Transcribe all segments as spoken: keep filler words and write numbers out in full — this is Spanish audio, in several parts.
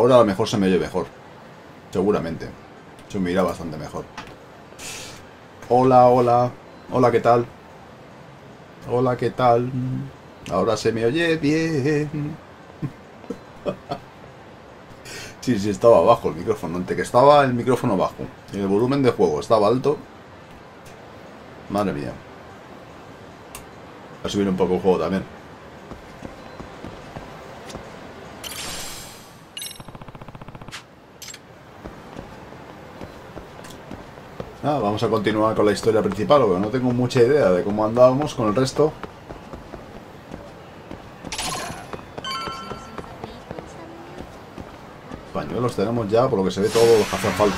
ahora a lo mejor se me oye mejor. Seguramente. Se me irá bastante mejor. Hola, hola. Hola, ¿qué tal? Hola, ¿qué tal? Ahora se me oye bien. Sí, sí, estaba bajo el micrófono. Antes que estaba el micrófono bajo. Y el volumen de juego estaba alto. Madre mía. Voy a subir un poco el juego también. Nada, vamos a continuar con la historia principal, porque no tengo mucha idea de cómo andábamos con el resto. Pañuelos tenemos ya, por lo que se ve, todos los que hacen falta.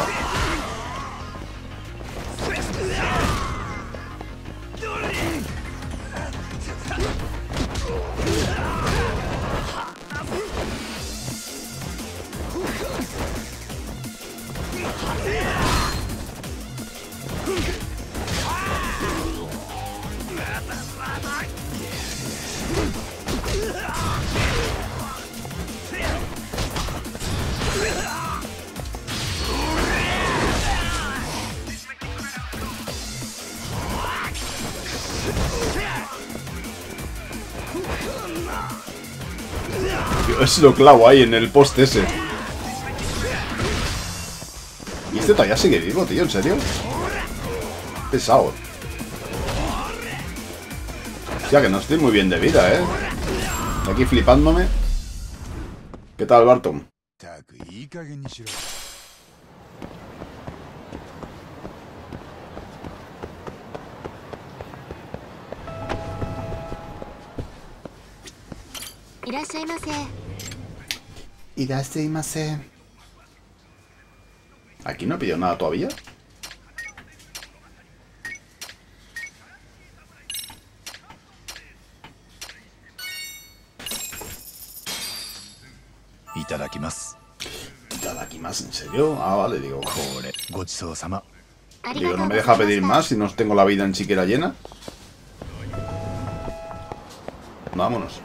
Es lo clavo ahí en el poste ese. Y este todavía sigue vivo, tío, ¿en serio? Pesado. Hostia, que no estoy muy bien de vida, ¿eh? Aquí flipándome. ¿Qué tal, Barton? Irashaimase. ¿Aquí no he pillado nada todavía? Itadakimasu. Itadakimasu, ¿en serio? Ah, vale, digo. Kore, gochisou-sama. Digo, ¿no me deja pedir más si no tengo la vida ni siquiera llena? Vámonos.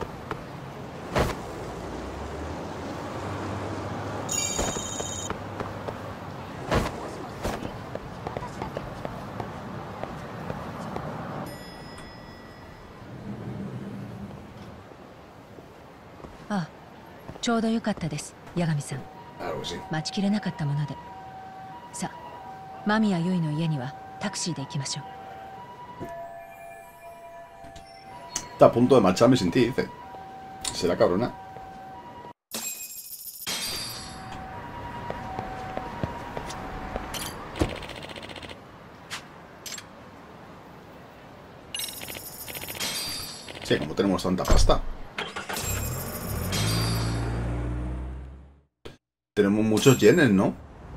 Ah, ちょうどよかったです、八神さん。 Claro que sí. 待ちきれなかったもので。さあ、間宮結の家にはタクシーで行きましょう。 Está a punto de marcharme sin ti, dice. Será cabrona. Sí, como tenemos tanta pasta. Tenemos muchos yenes, ¿no?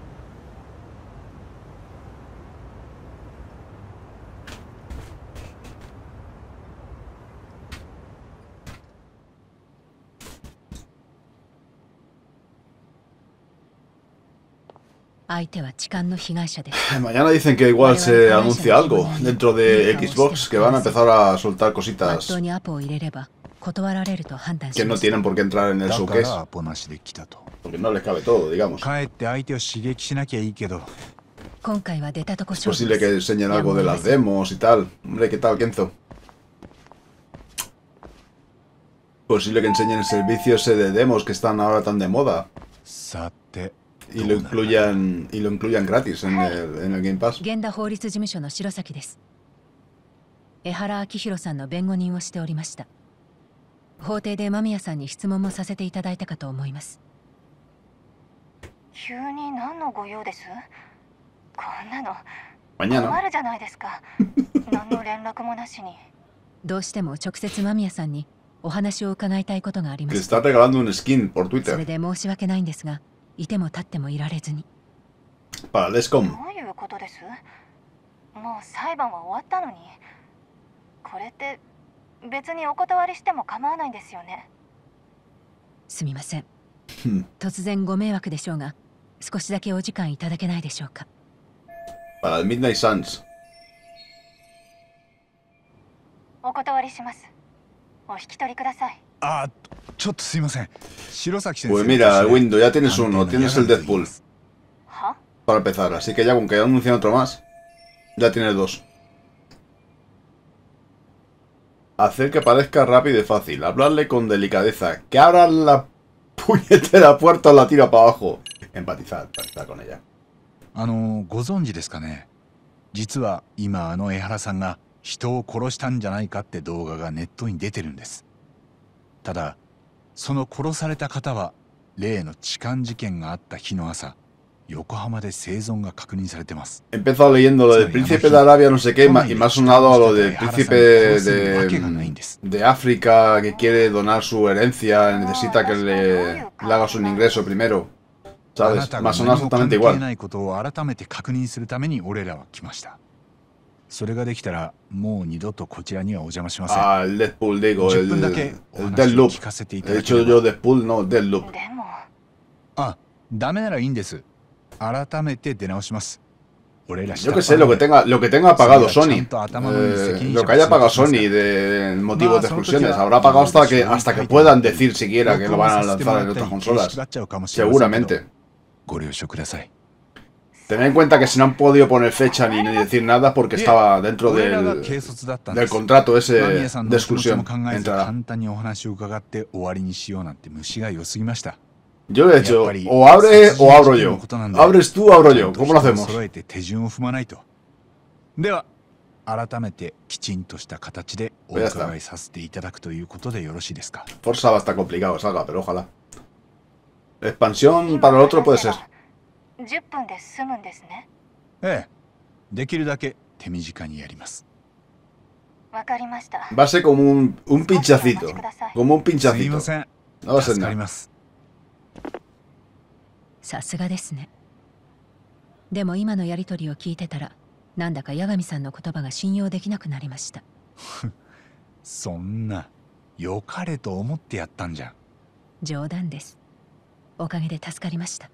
Mañana dicen que igual se anuncia algo dentro de Xbox, que van a empezar a soltar cositas que no tienen por qué entrar en el showcase, porque no les cabe todo, digamos. Es posible que enseñen algo de las demos y tal. Hombre, ¿qué tal, Kenzo? Posible que enseñen el servicio ese de demos que están ahora tan de moda. Y lo incluyan y lo incluyan gratis en el, en el Game Pass. 江原明弘さんの弁護人をしておりました。法廷で間宮さんに質問もさせていただいたかと思います。 急に何のご用です？こんなの困るじゃないですか。何の連絡もなしに。 どうしても直接間宮さんにお話を伺いたいことがあります。 Le está regalando un skin por Twitter. それで申し訳ないんですが、いても立ってもいられずに。 Para Lescom. どういうことです？もう裁判は終わったのに。これって別にお断りしても構わないんですよね。 すみません。突然ご迷惑でしょうが、少しだけお時間いただけないでしょうか。 Para el Midnight Suns. お断りします。お引き取りください。 あ、ちょっとすいません。白崎先生。 Pues mira, Windows, ya tienes uno, tienes el Deadpool. は？ Para empezar, así que ya con que anuncien otro más, ya tienes dos. Hacer que parezca rápido y fácil. Hablarle con delicadeza. Que abra la puñetera puerta o la tira para abajo. Empatizar, empatizar con ella. あの、ご存知ですかね。実は今あの江原さんが人を殺したんじゃないかって動画がネットに出てるんです。ただ、その殺された方は例の痴漢事件があった日の朝、横浜で生存が確認されてます。 He empezado leyendo lo del príncipe de Arabia, no sé qué, y me ha sonado a lo del príncipe de, de África que quiere donar su herencia, necesita que le, le hagas un ingreso primero. ¿Sabes? Me ha sonado exactamente igual. ないことを改めて確認するために俺らは来ました。それができたらもう二度とこちらにはお邪魔しません。 Ah, el Deadpool, digo, el, el Deadloop. He dicho yo Deadpool, no, Deadloop. でも、 あ、ダメならいいんです。改めて出直します。 Yo que sé, lo que tenga, lo que tenga pagado Sony, eh, lo que haya pagado Sony de motivos de exclusiones, habrá pagado hasta que hasta que puedan decir siquiera que lo van a lanzar en otras consolas. Seguramente. Ten en cuenta que si no han podido poner fecha ni decir nada porque estaba dentro del, del contrato ese de exclusión. Entrada. Yo le he hecho, o abre o abro yo. Abres tú o abro yo. ¿Cómo lo hacemos? では改めてきちんとした形でお伺いさせていただくということでよろしいですか。 Forza va a estar complicado, salga, pero ojalá. Expansión para el otro puede ser. じゅっぷんで済むんですね。 ええ、できるだけ手短にやります。 わかりました。 Va a ser como un, un pinchacito. Como un pinchacito. No va a ser nada. さすがですね。でも今のやりとりを聞いてたら、なんだか八神さんの言葉が信用できなくなりました。 そんな、良かれと思ってやったんじゃん。 冗談です。おかげで助かりました。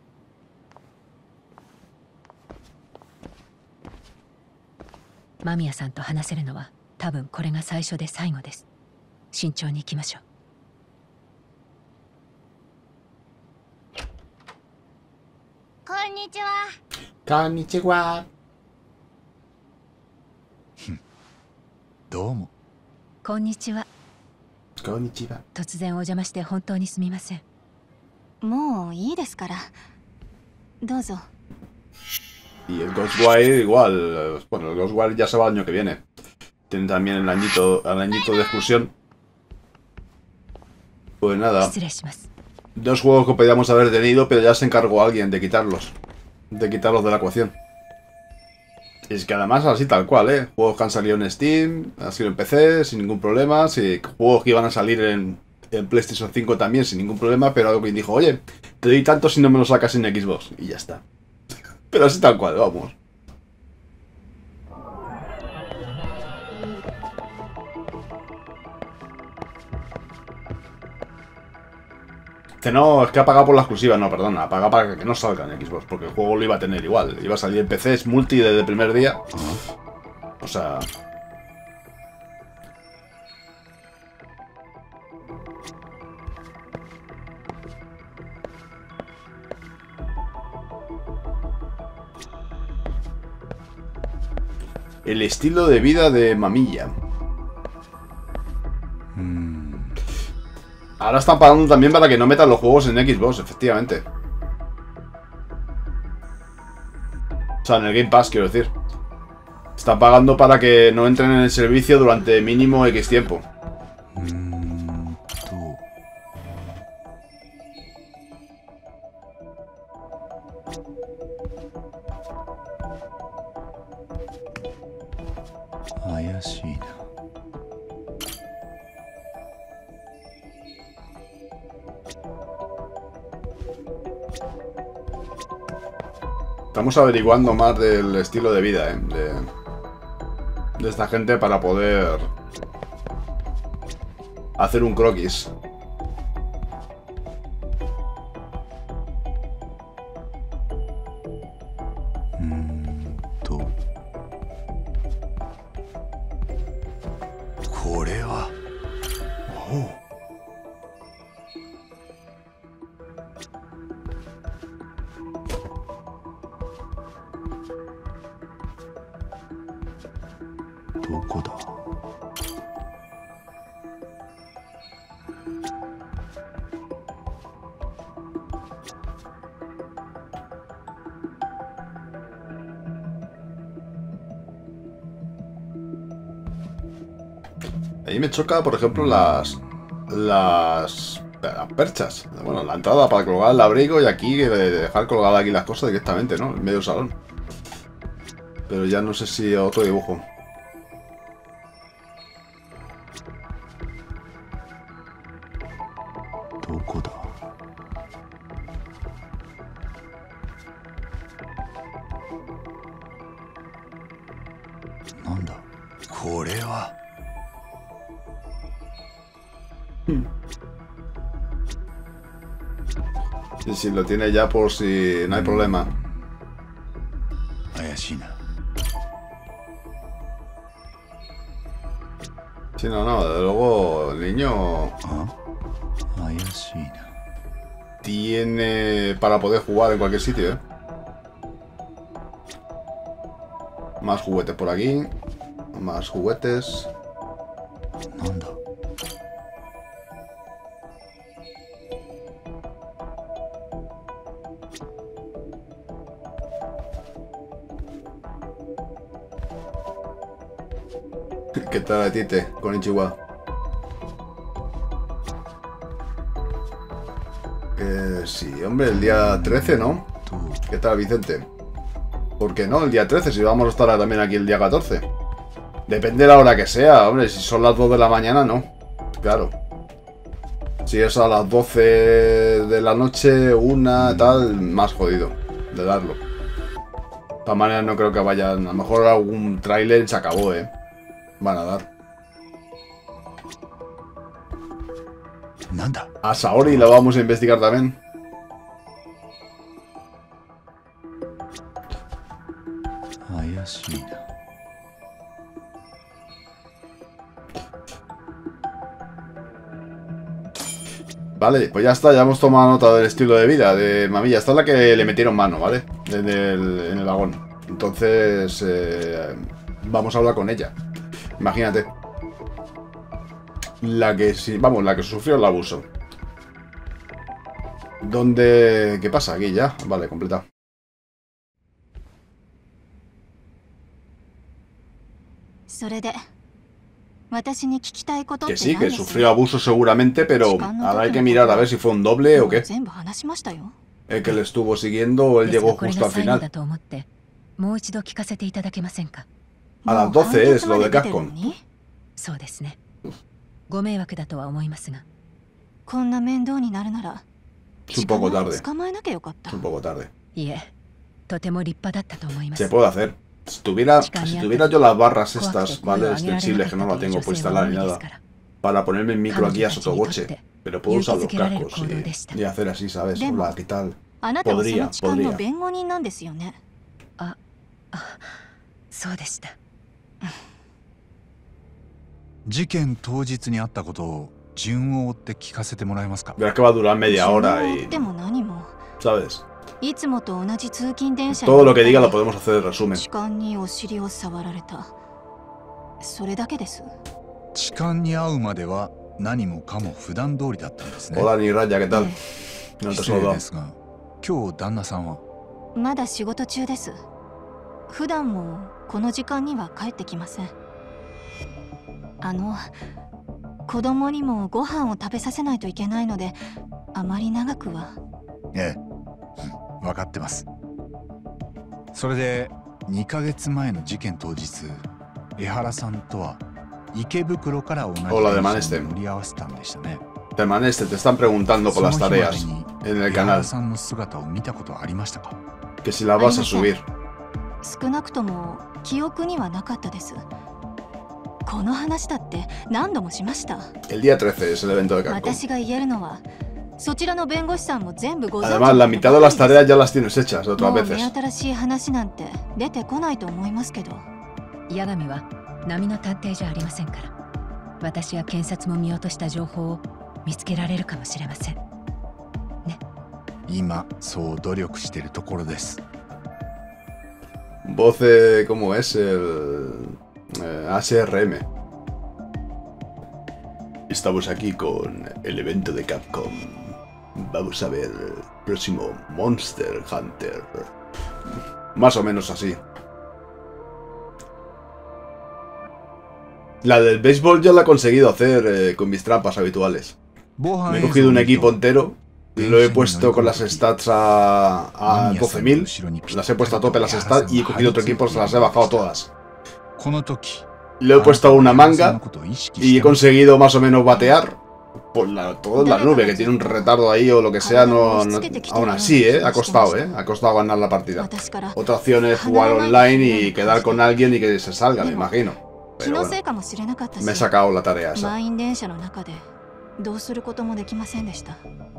間宮さんと話せるのは多分これが最初で最後です。慎重に行きましょう。 こんにちは。 こんにちは。 どうも。 こんにちは。 こんにちは。 突然お邪魔して本当にすみません。 もういいですから。どうぞ。 Y el Ghostwire igual, bueno, el Ghostwire ya se va el año que viene. Tiene también el añito, el añito de exclusión. Pues nada. Dos juegos que podíamos haber tenido, pero ya se encargó alguien de quitarlos. De quitarlos de la ecuación. Y es que además así tal cual, ¿eh? Juegos que han salido en Steam, han salido en P C, sin ningún problema. Sí, juegos que iban a salir en, en PlayStation cinco también, sin ningún problema. Pero alguien dijo, oye, te doy tanto si no me lo sacas en Xbox. Y ya está. Pero así tal cual, vamos. Que no, es que ha pagado por la exclusiva, no, perdona, ha pagado para que no salga en Xbox, porque el juego lo iba a tener igual. Iba a salir en P C, es multi desde el primer día. O sea... El estilo de vida de Mamilla. Mm. Ahora están pagando también para que no metan los juegos en Xbox, efectivamente. O sea, en el Game Pass, quiero decir. Están pagando para que no entren en el servicio durante mínimo X tiempo. Mm, tú. Estamos averiguando más del estilo de vida, ¿eh? de, de esta gente para poder hacer un croquis. Mm, tú. ¿Korewa? Oh. どこだ。 Ahí me choca, por ejemplo, las... Las... Las perchas. Bueno, la entrada para colgar el abrigo y aquí dejar colgadas aquí las cosas directamente, ¿no? En medio del salón. Pero ya no sé si otro dibujo. ¿Dónde? なんだこれは。 Sí, sí, lo tiene ya por si no hay problema. 怪しいな。 Sí, no, no, desde luego el niño あ、怪しいな。 tiene para poder jugar en cualquier sitio, ¿eh? Más juguetes por aquí. Más juguetes. なんだ。 ¿Qué tal, Tite? Konnichiwa. Eh, sí, hombre, el día trece, ¿no? ¿Qué tal, Vicente? ¿Por qué no? El día trece, si vamos a estar también aquí el día catorce. Depende de la hora que sea, hombre. Si son las dos de la mañana, no. Claro. Si es a las doce de la noche, una, tal, más jodido de darlo. De todas maneras, no creo que vayan. A lo mejor algún tráiler se acabó, ¿eh? Van a dar. Nanda. A Saori la vamos a investigar también. Vale, pues ya está, ya hemos tomado nota del estilo de vida de Mamilla. Esta es la que le metieron mano, ¿vale? En el, en el vagón. Entonces, eh, vamos a hablar con ella. Imagínate. La que sí, vamos, la que sufrió el abuso. ¿Dónde? ¿Qué pasa? Aquí ya. Vale, completado. Que sí, que sufrió abuso seguramente, pero ahora hay que mirar a ver si fue un doble o qué. El que le estuvo siguiendo o él llegó justo al final. A las doce es lo de Capcom. Es un poco tarde. Es un poco tarde. Se puede hacer. Si tuviera, si tuviera yo las barras estas, ¿vale? Extensibles, que no la tengo por instalar ni nada, para ponerme el micro aquí a sotoboche, pero puedo usar los cascos y, y hacer así, ¿sabes? Hola, ¿qué tal? Podría, podría. 事件当日にあったことを順を追って聞かせてもらえますか? Verás que va a durar media hora y... ¿Sabes? Todo lo que diga lo podemos hacer de resumen. 痴漢に会うまでは何もかも普段通りだったんですね。 Hola, Niraya, ¿qué tal? No te 失礼 saludo. ですが、今日旦那さんはまだ仕事中です。普段もこの時間には帰ってきません。あの子供にもご飯を食べさせないといけないので、あまり長くは。 ええ、分かってます。それでにかげつまえの事件当日、江原さんとは池袋から同じ電車に乗り合わせたんでしたね。 Permanece, te están preguntando por las tareas en el canal. Que si la vas a subir. 少なくとも記憶にはなかったです。この話だって何度もしました。 El día trece es el evento de Capcom. 私が言えるのは、そちらの弁護士さんも全部ご存知。 Además, la mitad de las tareas ya las tienes hechas otras veces. もう目新しい話なんて出てこないと思いますけど。 八神は波の探偵じゃありませんから。私や検察も見落とした情報を 見つけられるかもしれません。ね。 今そう努力しているところです。 Voce, ¿cómo es? El... Eh, H R M. Estamos aquí con el evento de Capcom. Vamos a ver el próximo Monster Hunter. Más o menos así. La del béisbol yo la he conseguido hacer eh, con mis trampas habituales. Me he cogido un equipo entero, lo he puesto con las stats a, a doce mil, las he puesto a tope las stats y he cogido otro equipo, se las he bajado todas. Le he puesto una manga y he conseguido más o menos batear por la, toda la nube, que tiene un retardo ahí o lo que sea, no, no aún así, ¿eh? Ha costado, ¿eh? Ha costado ganar la partida. Otra opción es jugar online y quedar con alguien y que se salga, me imagino. Pero bueno, me he sacado la tarea esa. どうすることもできませんでした。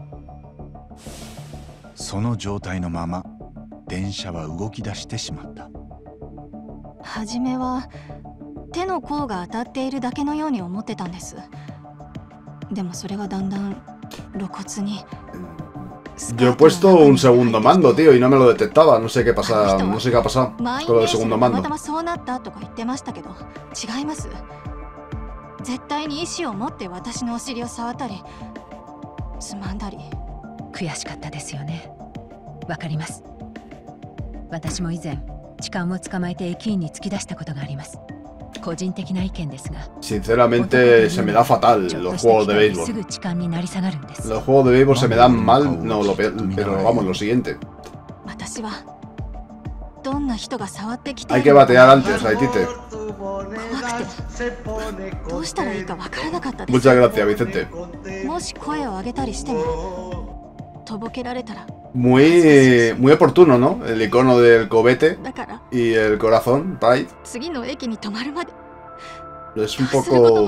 その状態のまま電車は動き出してしまった。 はじめは手の甲が当たっているだけのように思ってたんです。でもそれがだんだん露骨に。 Yo he puesto un segundo mando, tío, y no me lo detectaba. No sé qué pasa, no sé qué ha pasado con el segundo mando. そうなったとか言ってましたけど、違います。 絶対に意志を持って私のお尻を触ったりつまんだり。 悔しかったですよね。わかります。私も以前痴漢を捕まえて駅員に突き出したことがあります。個人的な意見ですが。 Sinceramente se me da fatal los juegos de béisbol. すぐ痴漢になり下がるんです。 Los juegos de béisbol se me dan mal, no lo peor, pero vamos, lo siguiente. 私はどんな人が触ってきて。 Hay que batear antes, Aitite. Muchas gracias, Vicente. Muy, muy oportuno, ¿no? El icono del cobete y el corazón, Pride. Es un poco...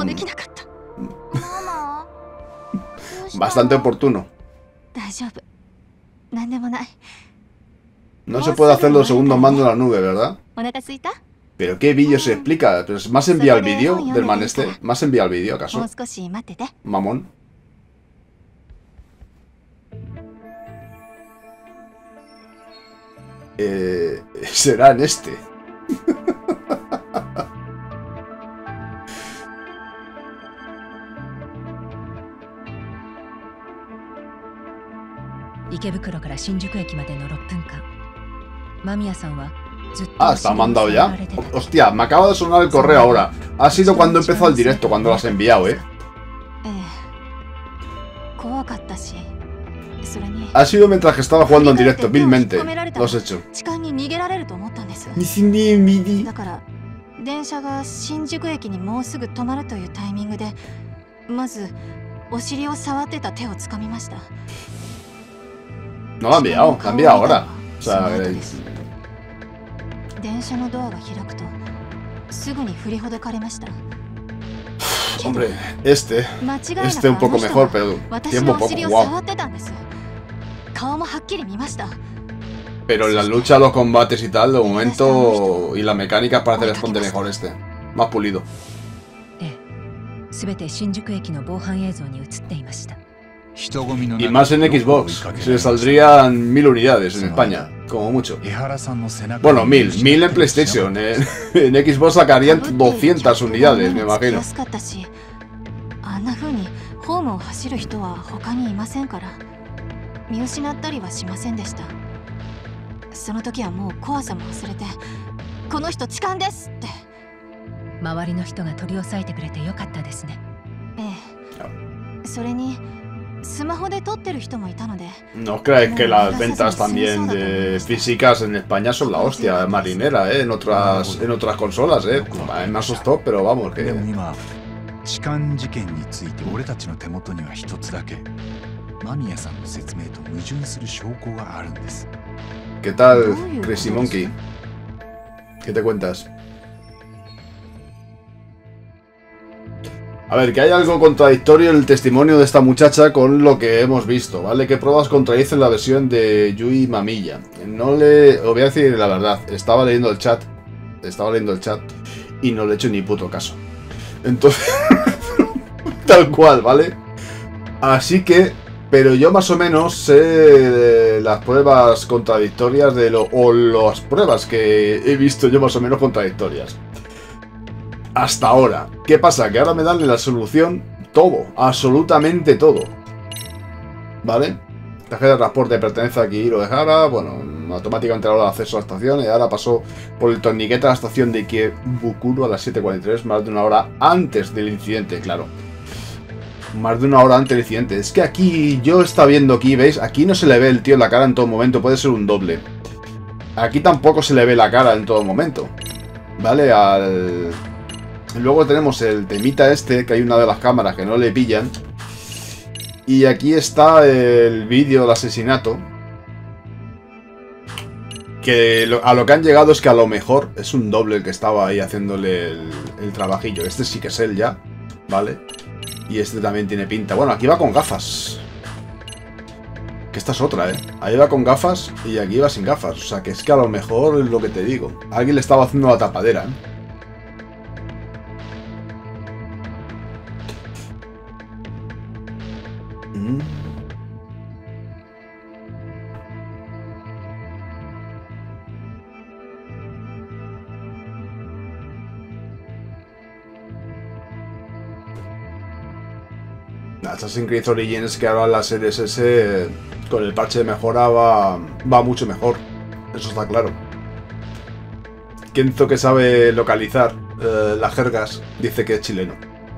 bastante oportuno. No se puede hacer los segundos mandos en la nube, ¿verdad? ¿Pero qué vídeo se explica? ¿Me has enviado el vídeo del man este? ¿Me has enviado el vídeo, acaso? Mamón. Eh, será en este. Ah, está mandado ya. Hostia, me acaba de sonar el correo ahora. Ha sido cuando empezó el directo, cuando lo has enviado, ¿eh? Ha sido mientras que estaba jugando en directo, vilmente. Lo has hecho. No lo ha enviado, lo ha enviado ahora. O sea, eh... hombre, este, este un poco mejor, pero tiempo poco jugado. Pero en la lucha, los combates y tal, de momento, y la mecánica parece responde mejor este, más pulido. Y más en Xbox, se le saldrían mil unidades en España, como mucho. Bueno, mil, mil en PlayStation, en, en Xbox sacarían doscientas unidades, me imagino. No crees que las ventas también de físicas en España son la hostia marinera, ¿eh? En otras, en otras consolas, ¿eh? Me asustó, pero vamos, que... ¿Qué tal, Crazy Monkey? ¿Qué te cuentas? A ver, que hay algo contradictorio en el testimonio de esta muchacha con lo que hemos visto, ¿vale? ¿Qué pruebas contradicen la versión de Yui Mamiya? No le... os voy a decir la verdad, estaba leyendo el chat, estaba leyendo el chat y no le he hecho ni puto caso. Entonces, tal cual, ¿vale? Así que, pero yo más o menos sé de las pruebas contradictorias de lo... o las pruebas que he visto yo más o menos contradictorias. Hasta ahora. ¿Qué pasa? Que ahora me dan la solución todo. Absolutamente todo. ¿Vale? Tarjeta de transporte pertenece a Akihiro Ehara. Bueno, automáticamente ahora acceso a la estación. Y ahora pasó por el torniquete a la estación de Ikebukuro a las siete cuarenta y tres. Más de una hora antes del incidente, claro. Más de una hora antes del incidente. Es que aquí, yo estaba viendo aquí, ¿veis? Aquí no se le ve el tío en la cara en todo momento. Puede ser un doble. Aquí tampoco se le ve la cara en todo momento. ¿Vale? Al... Luego tenemos el temita este, que hay una de las cámaras que no le pillan. Y aquí está el vídeo del asesinato. Que lo, a lo que han llegado es que a lo mejor es un doble el que estaba ahí haciéndole el, el trabajillo. Este sí que es él ya, ¿vale? Y este también tiene pinta. Bueno, aquí va con gafas. Que esta es otra, ¿eh? Ahí va con gafas y aquí va sin gafas. O sea, que es que a lo mejor es lo que te digo. Alguien le estaba haciendo la tapadera, ¿eh? Mm. Assassin's Creed Origins, que ahora la Series S con el parche de mejora va, va mucho mejor. Eso está claro. Kenzo, que sabe localizar eh, las jergas, dice que es chileno.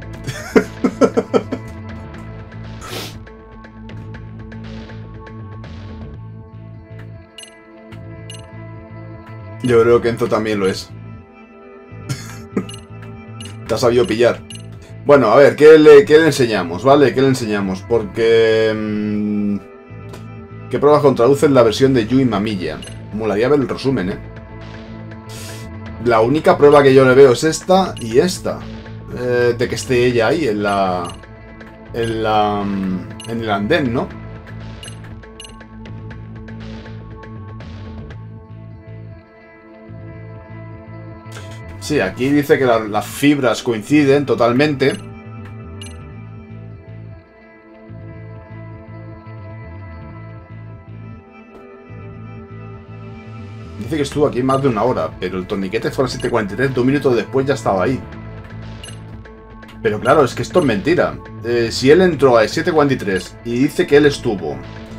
Yo creo que Enzo también lo es. Te has sabido pillar. Bueno, a ver, ¿qué le, qué le enseñamos? ¿Vale? ¿Qué le enseñamos? Porque... Mmm, ¿qué pruebas contraducen la versión de Yui Mamilla? Molaría ver el resumen, ¿eh? La única prueba que yo le veo es esta y esta. Eh, de que esté ella ahí, en la... En la... En el andén, ¿no? Sí, aquí dice que la, las fibras coinciden totalmente. Dice que estuvo aquí más de una hora, pero el torniquete fue a las siete cuarenta y tres, dos minutos después ya estaba ahí. Pero claro, es que esto es mentira. Eh, si él entró a las siete cuarenta y tres y dice que él estuvo...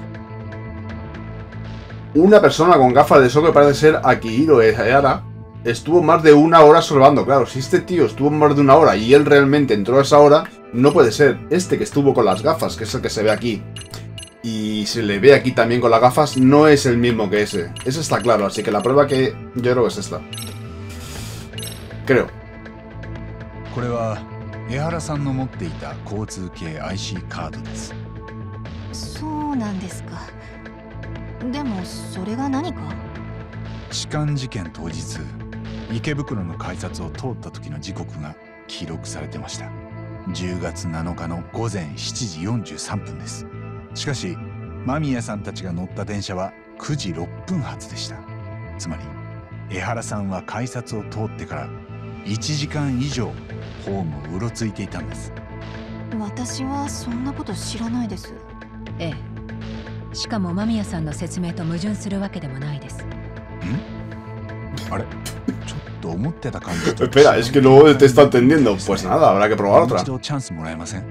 Una persona con gafas de sol que parece ser Akihiro Ehara... Estuvo más de una hora observando. Claro, si este tío estuvo más de una hora y él realmente entró a esa hora, no puede ser. Este que estuvo con las gafas, que es el que se ve aquí, y se le ve aquí también con las gafas, no es el mismo que ese. Ese está claro, así que la prueba que yo creo que es esta. Creo. これは江原さんの持っていた交通系 アイシー カードです。 そうなんですか。でもそれが何か？ 痴漢事件当日、池袋の改札を通った時の時刻が記録されてました。じゅうがつなのかの午前しちじよんじゅうさんぷんです。しかし間宮さんたちが乗った電車はくじろっぷん発でした。つまり江原さんは改札を通ってからいちじかん以上ホームをうろついていたんです。 私はそんなこと知らないです。 ええ。しかも間宮さんの説明と矛盾するわけでもないです。ん？ あれ？ちょっと思ってた感じと。 Espera, es que no te está entendiendo. Pues nada, habrá que probar otra. 一度チャンスもらえません？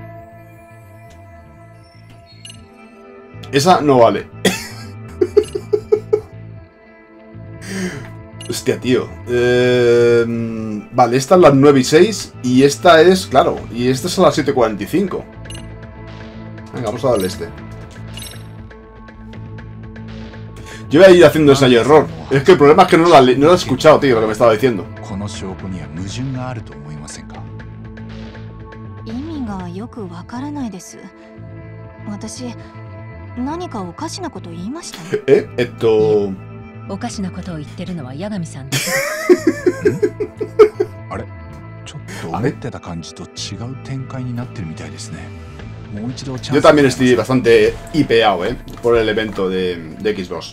Esa no vale. Hostia, tío. Eh, vale, esta es las nueve y seis. Y esta es, claro, y esta es a las siete cuarenta y cinco. Venga, vamos a darle este. Yo voy a ir haciendo ese error. Es que el problema es que no lo, no lo he escuchado, tío, lo que me estaba diciendo. この証拠には矛盾があると思いませんか？ 意味がよくわからないです。私、何かおかしなこと言いましたね。 え、えっと。 おかしなことを言ってるのは八神さんです。 あれ、ちょっと思ってた感じと違う展開になってるみたいですね。もう一度チャンス。Yo también estoy bastante hipeado, eh, por el evento de, de Xbox.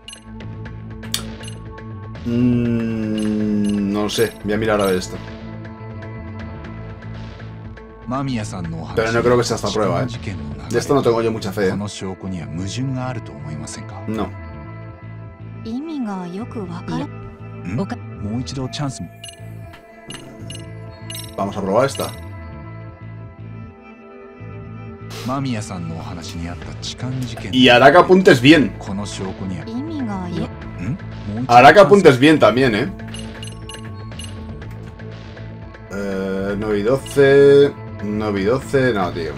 Mm, no lo sé, voy a mirar a ver esto. Pero no creo que sea esta prueba, eh. De esto no tengo yo mucha fe, eh. No. 意味がよくわからん。 もう一度チャンス。 Vamos a probar esta. 間宮さんのお話にあった痴漢事件 Y hará que apuntes bien. この証拠にある。 意味がいい。 んもう一度 Hará que apuntes bien también, ¿eh? Eh, nueve y doce... nueve y doce... No, tío.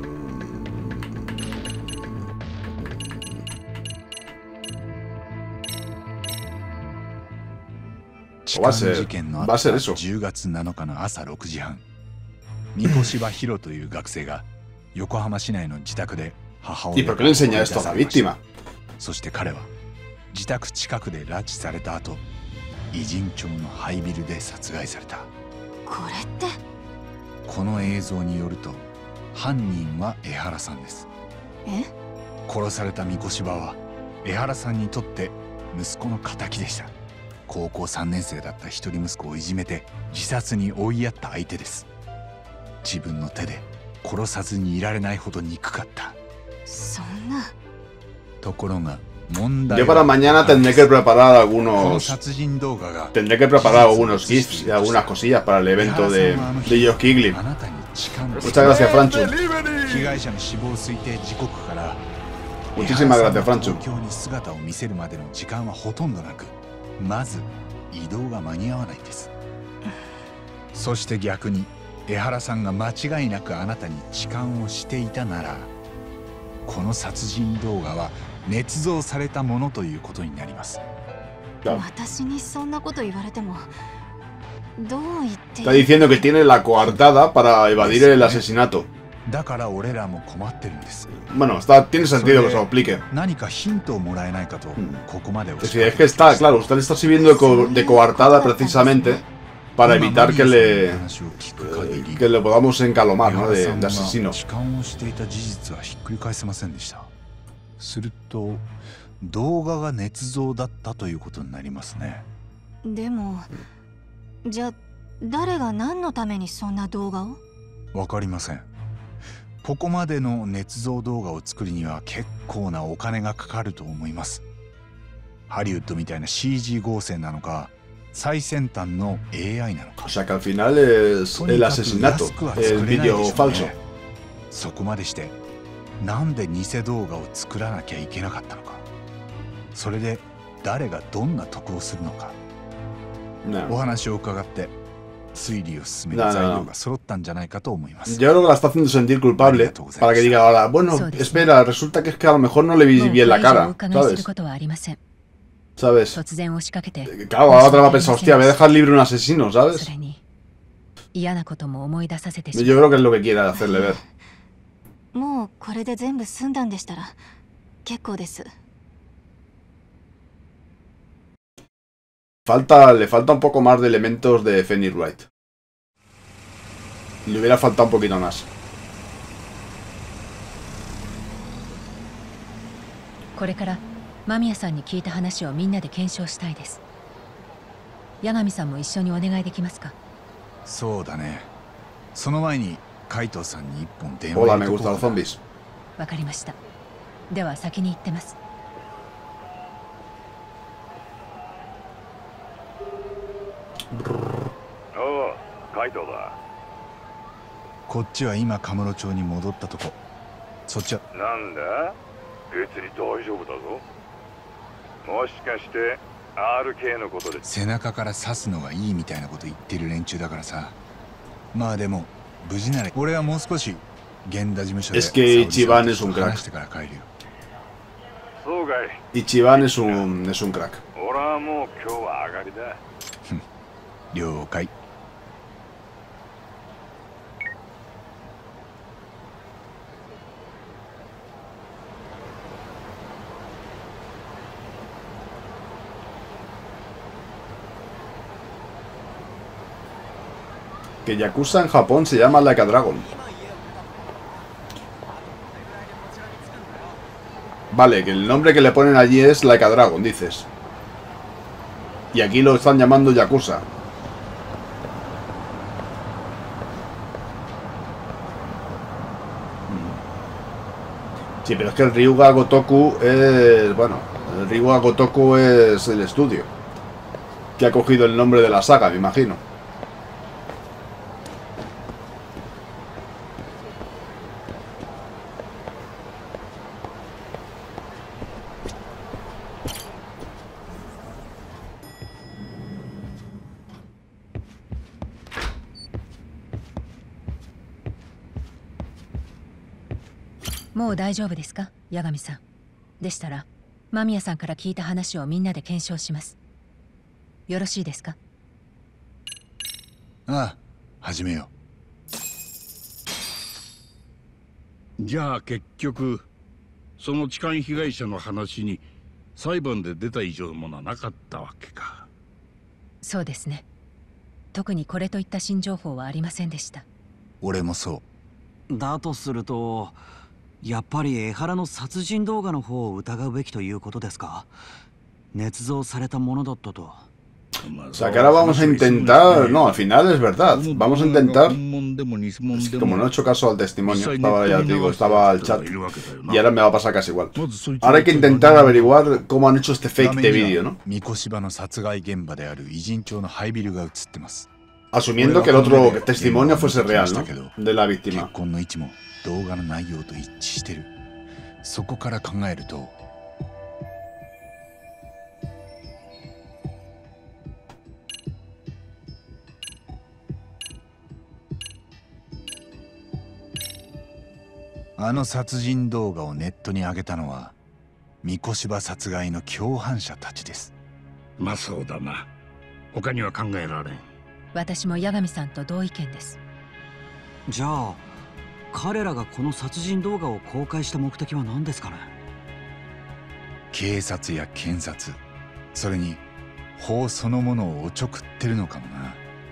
痴漢事件のあった va a ser eso. じゅうがつなのかの朝ろくじはん、三越柴博という学生が横浜市内の自宅で母 ¿Y 親 por qué le enseña esto a la víctima? そして彼は自宅近くで拉致された後、偉人町の廃ビルで殺害された。 これってこの映像によると犯人は江原さんです。 え殺された三越柴は江原さんにとって息子の敵でした。高校さんねん生だった一人息子をいじめて自殺に追いやった相手です。自分の手で殺さずにいられないほど憎かった。 そんな。 ところが問題 Yo para は mañana tendré que preparar この algunos... 殺人動画が Tendré que preparar algunos GIFs y algunas cosillas para el evento de, de Josh Kigley. あなたに痴漢 Muchas gracias, Franchu. 被害者の死亡推定時刻から Muchísimas gracias, Franchu. 東京に姿を見せるまでの時間はほとんどなく、まず移動が間に合わないんです。そして逆に江原さんが間違いなくあなたに痴漢をしていたなら、この殺人動画は捏造されたものということになります。 私にそんなこと言われてもどう言って。 Está diciendo que tiene la coartada para evadir el asesinato. だから俺らも困ってるんです。 Bueno, está, tiene sentido que se lo explique. 何かヒントをもらえないかとここまで Es que, es que está, claro, usted está sirviendo de, co de coartada precisamente para evitar que le, eh, que le podamos encalomar, ¿no? De, de asesino. 痴漢をしていた事実はひっくり返せませんでした。すると動画が捏造だったということになりますね。 でもじゃあ誰が何のためにそんな動画を？ わかりません。ここまでの捏造動画を作るには結構なお金がかかると思います。ハリウッドみたいな シージー 合成なのか、最先端の エーアイ なのか。 O sea que al final es el asesinato, el vídeo falso. そこまでしてなんで偽動画を作らなきゃいけなかったのか。それで誰がどんな得をするのか。お話を伺って推理を進める材料が揃ったんじゃないかと思います。 Yo creo que la está haciendo sentir culpable para que diga ahora, bueno, espera, resulta que es que a lo mejor no le vi bien la cara, ¿sabes? ¿Sabes? Claro, ahora otra va a pensar, hostia, voy a dejar libre un asesino, ¿sabes? Yo creo que es lo que quiere hacerle ver. もうこれで全部済んだんでしたら結構です。 Falta, le falta un poco más de elementos de Phoenix Wright. Le hubiera faltado un poquito más. これから間宮さんに聞いた話をみんなで検証したいです。八神さんも一緒にお願いできますか？ そうだね。その前に海藤さんに一本電話 Hola, me gustan los zombies. わかりました。では先に行ってます。 おう、海藤だ。 こっちは今カムロ町に戻ったとこ。そっちはなんだ？別に大丈夫だぞ。もしかして アールケー のことで。 背中から刺すのがいいみたいなこと言ってる連中だからさ。まあでも無事なら俺はもう少し源田事務所で Es que Ichiban es un crack. 話してから帰るよ。 そうかい。 Ichiban es un, es un crack. 俺はもう今日は上がりだ。 了解。 Que Yakuza en Japón se llama Like a Dragon. Vale, que el nombre que le ponen allí es Like a Dragon, dices. Y aquí lo están llamando Yakuza. Sí, pero es que el Ryuga Gotoku es... Bueno, el Ryuga Gotoku es el estudio que ha cogido el nombre de la saga, me imagino. もう大丈夫ですか、八神さん。でしたら間宮さんから聞いた話をみんなで検証します。よろしいですか？ ああ、始めよう。じゃあ結局その痴漢被害者の話に裁判で出た以上のものはなかったわけか。 そうですね。特にこれといった新情報はありませんでした。 俺もそう。 だとするとやっぱり江原の殺人動画の方を疑うべきということですか？捏造されたものだったと。 O sea que ahora vamos a intentar... No, al final es verdad. Vamos a intentar... Es que como no he hecho caso al testimonio, estaba, ya te digo, estaba al chat. Y ahora me va a pasar casi igual. Ahora hay que intentar averiguar cómo han hecho este fake de vídeo, ¿no? Asumiendo que el otro testimonio fuese real, ¿no? De la víctima. あの殺人動画をネットに上げたのは三越柴殺害の共犯者たちです。 まあそうだな。他には考えられん。 私も八神さんと同意見です。 じゃあ彼らがこの殺人動画を公開した目的は何ですかね？ 警察や検察、それに法そのものをおちょくってるのかもな。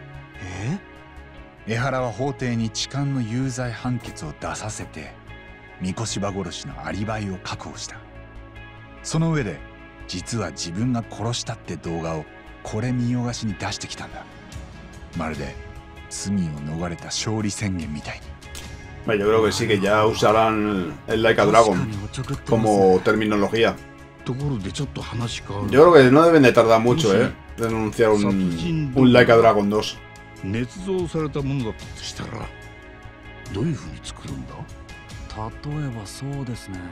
え？江原は法廷に痴漢の有罪判決を出させて三越柴殺しのアリバイを確保した。その上で実は自分が殺したって動画をこれ見よがしに出してきたんだ。まるで罪を逃れた勝利宣言みたいに。 Yo creo que sí, que ya usarán el Like a Dragon como terminología. Yo creo que no deben de tardar mucho, ¿eh? De denunciar un, un Like a Dragon dos. 捏造されたものだったとしたらどういうふうに作るんだ？ 例えばそうですね。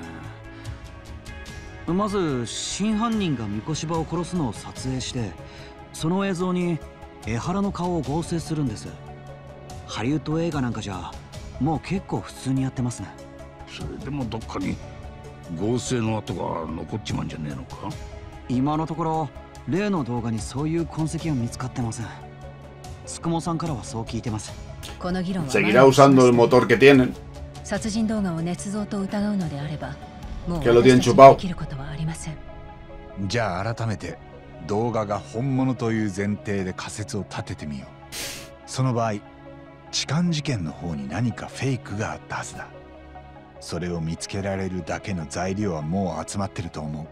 まず真犯人が三越柴を殺すのを撮影して、その映像に江原の顔を合成するんです。ハリウッド映画なんかじゃもう結構普通にやってますね。 それでもどっかに合成の跡が残っちまうんじゃねえのか？ 今のところ例の動画にそういう痕跡は見つかってません。スクモさんからはそう聞いてます。 この議論は Seguirá usando el motor que tienen. 殺人動画を捏造と疑うのであれば、もう Que lo tienen 私たちに chupado. できることはありません。 じゃあ改めて動画が本物という前提で仮説を立ててみよう。その場合、痴漢事件の方に何かフェイクがあったはずだ。それを見つけられるだけの材料はもう集まってると思う。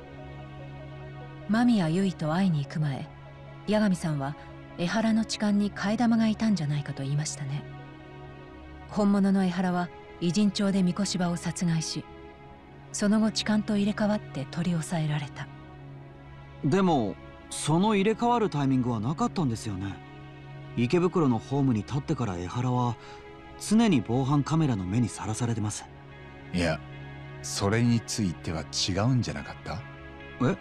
間宮結衣と会いに行く前、八神さんは江原の痴漢に替え玉がいたんじゃないかと言いましたね。本物の江原は偉人町で三越柴を殺害し、その後痴漢と入れ替わって取り押さえられた。 でもその入れ替わるタイミングはなかったんですよね。池袋のホームに立ってから江原は常に防犯カメラの目にさらされてます。 いや、それについては違うんじゃなかった？ え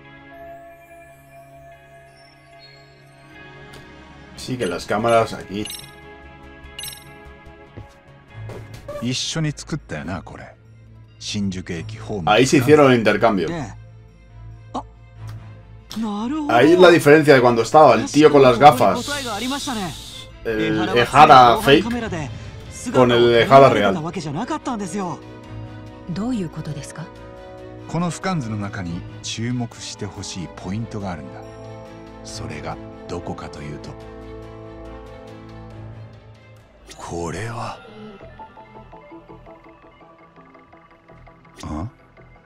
Sí, que las cámaras aquí. 一緒に作ったよな、これ。新宿駅ホーム。 Ahí se hicieron el intercambio. あ、なるほど。 Ahí es la diferencia de cuando estaba el tío con las gafas. El Ehara fake con el Ehara real. どういうことですか？ この俯瞰図の中に注目してほしいポイントがあるんだ。それがどこかというと、これはあ？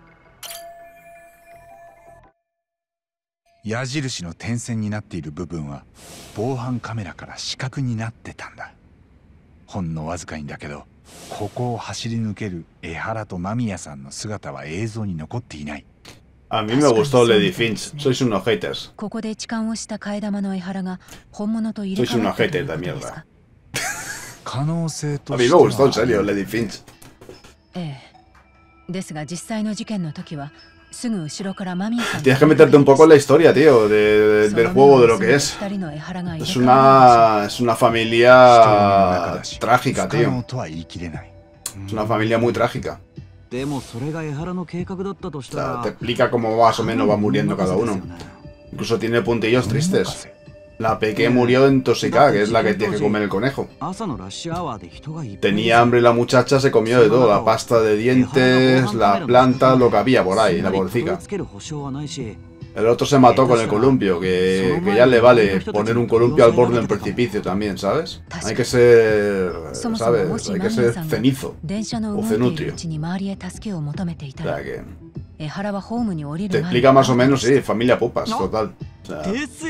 矢印の点線になっている部分は防犯カメラから死角になってたんだ。ほんのわずかにだけど、ここを走り抜ける江原と間宮さんの姿は映像に残っていない。 A mí me gustó Lady Finch. Sois unos haters. ここで痴漢をした替え玉の江原が本物と入れ替わったということですか？ 可能性と A して mí は me gustó en serio Lady Finch. ええ。ですが実際の事件の時はすぐ後ろから間宮さん Tienes que meterte un poco en la historia, tío, de, de, del juego, de lo que es. Es una, es una familia trágica, tío. Es una familia muy trágica. でもそれが江原の計画だったとしたら、 O sea, te explica cómo más o menos va muriendo cada uno. Incluso tiene puntillos tristes. La Peque murió intoxicada, que es la que tiene que comer el conejo. Tenía hambre y la muchacha se comió de todo, la pasta de dientes, la planta, lo que había por ahí, la bolsica. El otro se mató con el columpio, que, que ya le vale poner un columpio al borde del precipicio también, ¿sabes? Hay que ser, ¿sabes? Hay que ser cenizo o cenutrio. O sea que... Te explica más o menos, sí, familia pupas, total. O sea,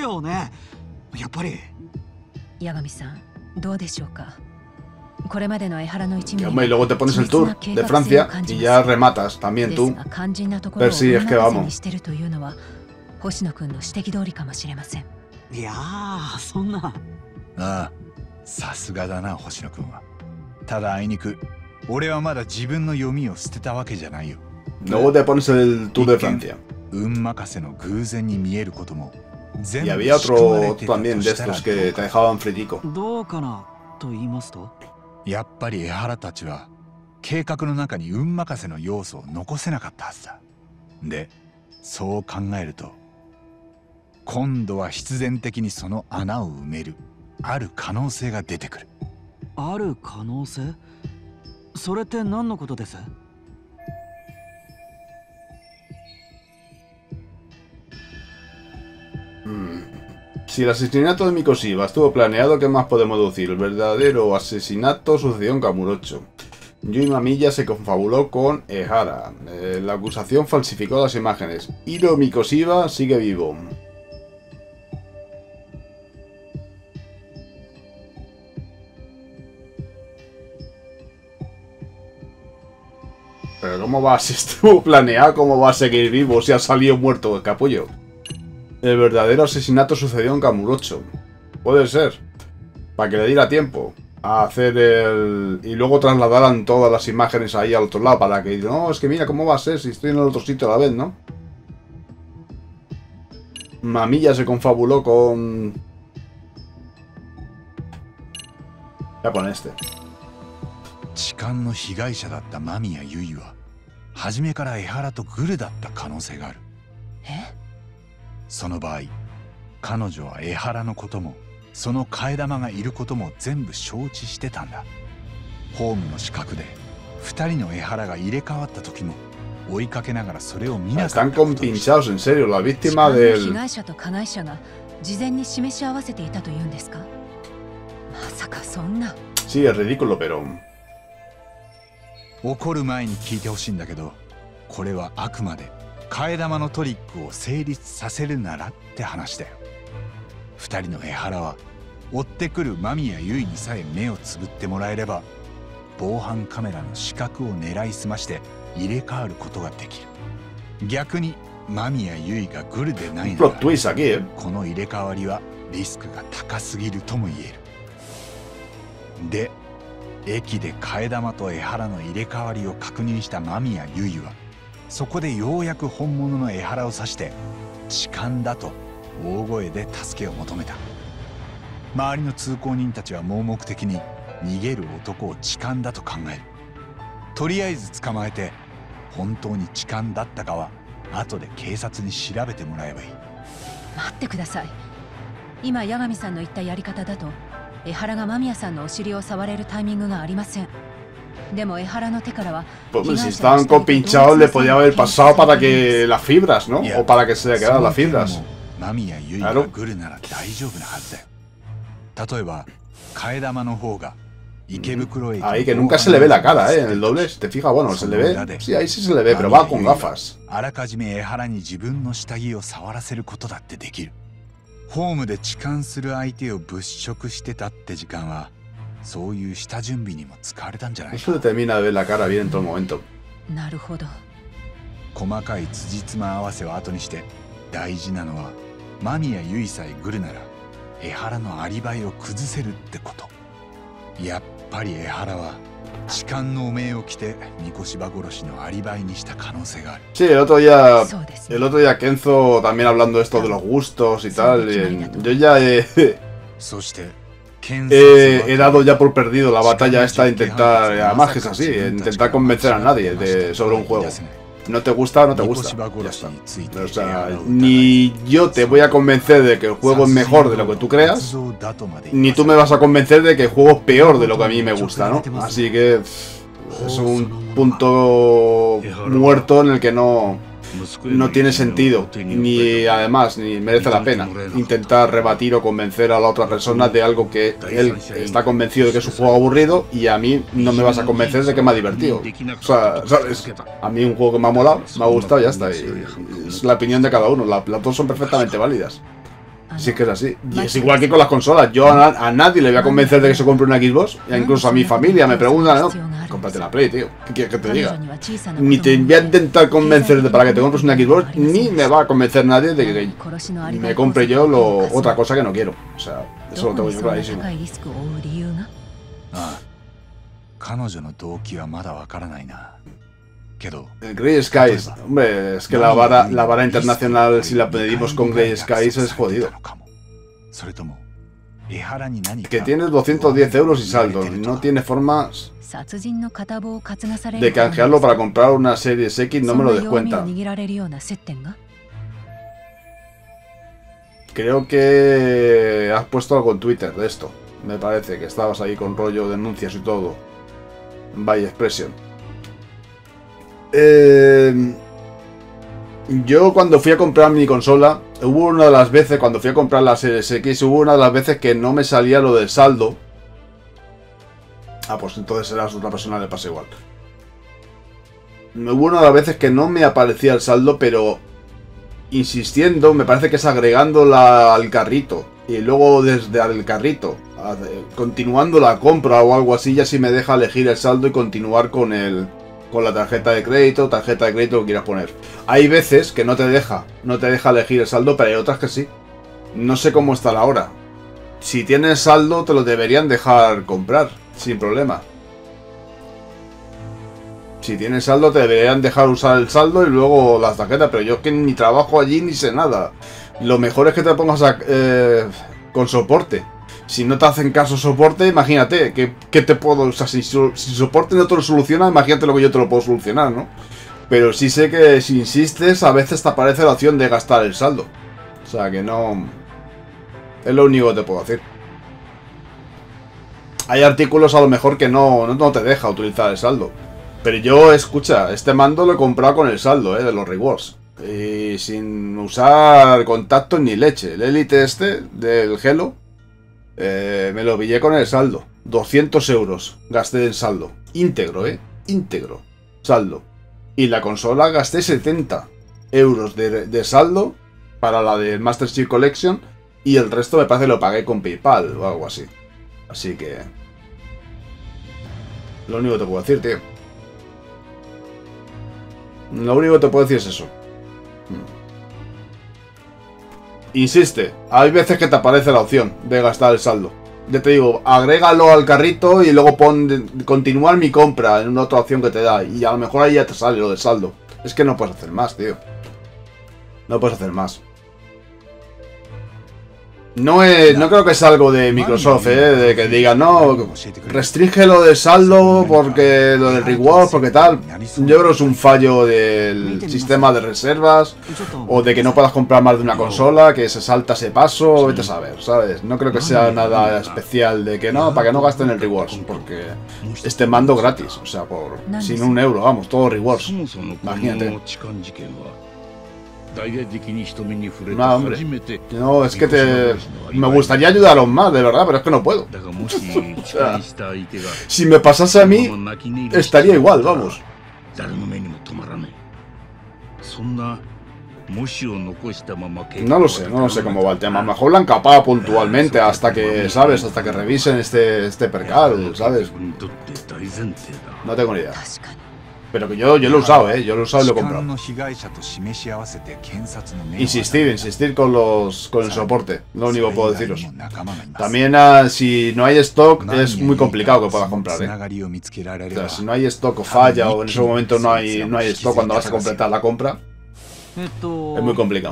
y, hombre, y luego te pones el tour de Francia y ya rematas también tú. Pero sí, es que vamos. 星野くんの指摘通りかもしれません。 いやー、そんな。 ああ、さすがだな、星野くんは。ただあいにく、俺はまだ自分の読みを捨てたわけじゃないよ。 Luego te pones el tour de Francia. 運任せの偶然に見えることも。 Y había otro también de estos que te dejaban fritico. どうかなと言いますと？ やっぱり江原たちは計画の中に運任せの要素を残せなかったはずだ。で、そう考えると。今度は必然的にその穴を埋めるある可能性が出てくる。 ある可能性？それって何のことです？ Si el asesinato de Mikoshiba estuvo planeado, ¿qué más podemos deducir? El verdadero asesinato sucedió en Kamurocho. Yui Mamiya se confabuló con Ehara. Eh, la acusación falsificó las imágenes. Hiro Mikoshiba sigue vivo. Pero ¿cómo va? Si estuvo planeado, ¿cómo va a seguir vivo si ha salido muerto el capullo? El verdadero asesinato sucedió en Kamurocho. Puede ser. Para que le diera tiempo a hacer el... Y luego trasladaran todas las imágenes ahí al otro lado para que... No, es que mira cómo va a ser si estoy en el otro sitio a la vez, ¿no? Mamiya se confabuló con... Voy a poner este. 痴漢の被害者だった間宮結衣は初めから江原とグルだった可能性がある。 え？ その場合、彼女は江原のこともその替え玉がいることも全部承知してたんだ。ホームの死角で二人の江原が入れ替わった時も追いかけながらそれを見なかった。 Están compinchados, en serio, la víctima del... 被害者と加害者が事前に示し合わせていたというんですか？まさかそんな。 Sí, es ridículo, pero... 怒る前に聞いてほしいんだけど、これはあくまで替え玉のトリックを成立させるならって話だよ。二人の江原は追ってくる間宮結衣にさえ目をつぶってもらえれば、防犯カメラの死角を狙いすまして入れ替わることができる。逆に間宮結衣がグルでないなら、この入れ替わりはリスクが高すぎるとも言える。で、駅で替え玉と江原の入れ替わりを確認した間宮結衣はそこでようやく本物の江原を指して痴漢だと大声で助けを求めた。周りの通行人たちは盲目的に逃げる男を痴漢だと考える。とりあえず捕まえて本当に痴漢だったかは後で警察に調べてもらえばいい。 待ってください。今八神さんの言ったやり方だと江原が間宮さんのお尻を触れるタイミングがありません。でも江原の手からは Pues si estaban compinchados le podía haber pasado para que las fibras, ¿no? O para que se le quedaran las fibras. 間宮結衣がグルなら大丈夫なはずだよ。例えば替え玉の方が池袋駅 Ahí que nunca se le ve la cara, ¿eh? En el doble, si te fijas, bueno, se le ve. Sí, ahí sí se le ve, pero va con gafas. あらかじめ江原に自分の下着を触らせることだってできる。ホームで痴漢する相手を物色してたって時間はそういう下準備にも使われたんじゃないか。 Eso le termina de ver la cara bien en todo momento. なるほど。 細かい辻褄合わせは後にして大事なのは間宮結衣さえグルなら江原のアリバイを崩せるってこと。やっぱり江原は痴漢の汚名を着て三越柴殺しのアリバイにした可能性がある。 Sí, el otro día, el otro día Kenzo también hablando de esto de los gustos y tal. Y yo ya he... そして he, he dado ya por perdido la batalla esta de intentar, además que es así, intentar convencer a nadie de, sobre un juego. No te gusta, no te gusta, ya está. O sea, ni yo te voy a convencer de que el juego es mejor de lo que tú creas, ni tú me vas a convencer de que el juego es peor de lo que a mí me gusta, ¿no? Así que es un punto muerto en el que no, no tiene sentido, ni además, ni merece la pena intentar rebatir o convencer a la otra persona de algo que él está convencido de que es un juego aburrido y a mí no me vas a convencer de que me ha divertido. O sea, ¿sabes? A mí un juego que me ha molado, me ha gustado y ya está. Y es la opinión de cada uno, las dos son perfectamente válidas. Si es que es así. Y es igual que con las consolas. Yo a, a nadie le voy a convencer de que se compre una Xbox. E incluso a mi familia me preguntan, no, cómprate la Play, tío. ¿Qué quieres que te diga? Ni te voy a intentar convencerte para que te compres una Xbox, ni me va a convencer nadie de que me compre yo lo, otra cosa que no quiero. O sea, eso lo tengo yo clarísimo. El Grey Skies, hombre, es que la vara, la vara internacional, si la pedimos con Grey Skies, es jodido. Que tienes doscientos diez euros y saldo, no tiene forma de canjearlo para comprar una Series X, no me lo descuenta. Creo que has puesto algo en Twitter de esto, me parece, que estabas ahí con rollo, denuncias y todo. By Expression. Eh, yo cuando fui a comprar mi consola, hubo una de las veces, cuando fui a comprar la Series X, hubo una de las veces que no me salía lo del saldo. Ah, pues entonces eras otra persona, le pasa igual. Hubo una de las veces que no me aparecía el saldo, pero insistiendo, me parece que es agregándola al carrito. Y luego desde el carrito, continuando la compra o algo así, ya sí me deja elegir el saldo y continuar con el... con la tarjeta de crédito, tarjeta de crédito que quieras poner. Hay veces que no te deja, no te deja elegir el saldo, pero hay otras que sí. No sé cómo está la hora. Si tienes saldo, te lo deberían dejar comprar, sin problema. Si tienes saldo, te deberían dejar usar el saldo y luego las tarjetas, pero yo es que ni trabajo allí ni sé nada. Lo mejor es que te pongas a, eh, con soporte. Si no te hacen caso soporte, imagínate, que, que te puedo... O sea, si, si soporte no te lo soluciona, imagínate lo que yo te lo puedo solucionar, ¿no? Pero sí sé que si insistes, a veces te aparece la opción de gastar el saldo. O sea, que no... Es lo único que te puedo decir. Hay artículos a lo mejor que no, no, no te deja utilizar el saldo. Pero yo, escucha, este mando lo he comprado con el saldo, ¿eh? De los rewards. Y sin usar contactos ni leche. El Elite este, del Halo... Eh, me lo pillé con el saldo. doscientos euros gasté en saldo. Íntegro, ¿eh? Íntegro. Saldo. Y la consola gasté setenta euros de, de saldo para la de Master Chief Collection. Y el resto me parece que lo pagué con PayPal o algo así. Así que... Lo único que te puedo decir, tío. Lo único que te puedo decir es eso. Insiste, hay veces que te aparece la opción de gastar el saldo. Ya te digo, agrégalo al carrito y luego pon continuar mi compra en una otra opción que te da. Y a lo mejor ahí ya te sale lo del saldo. Es que no puedes hacer más, tío. No puedes hacer más. No, es, no creo que es algo de Microsoft, ¿eh? De que digan, no, restringe lo del saldo, porque lo del reward, porque tal. Yo creo que es un fallo del sistema de reservas, o de que no puedas comprar más de una consola, que se salta ese paso, vete a saber, ¿sabes? No creo que sea nada especial de que no, para que no gasten el rewards, porque este mando gratis, o sea, por sin un euro, vamos, todo rewards. Imagínate. No, hombre. No, es que te... Me gustaría ayudaros más, de verdad, pero es que no puedo. O sea, si me pasase a mí, estaría igual, vamos. No lo sé, no lo sé cómo va el tema. A lo mejor lo han capado puntualmente hasta que, ¿sabes? Hasta que revisen este, este percal, ¿sabes? No tengo ni idea. Pero que yo, yo lo he usado, ¿eh? Yo lo he usado y lo he comprado. Insistir, insistir con los con el soporte. Lo único que puedo deciros. También, uh, si no hay stock, es muy complicado que puedas comprar, ¿eh? O sea, si no hay stock o falla, o en ese momento no hay, no hay stock cuando vas a completar la compra, es muy complicado.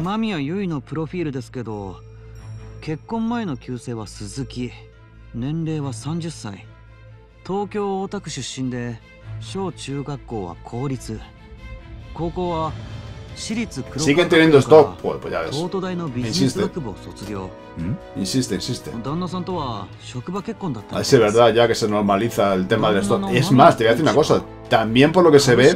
年齢はさんじゅっさい。東京大田区出身で、小中学校は公立。高校は私立黒川 Siguen teniendo stock. Pues, pues ya ves. 東都大のビジネス学部を卒業。 Insiste, insiste. 旦那さんとは職場結婚だった。 Es verdad ya que se normaliza el tema del stock. Es más, te voy a decir una cosa. También por lo que se ve,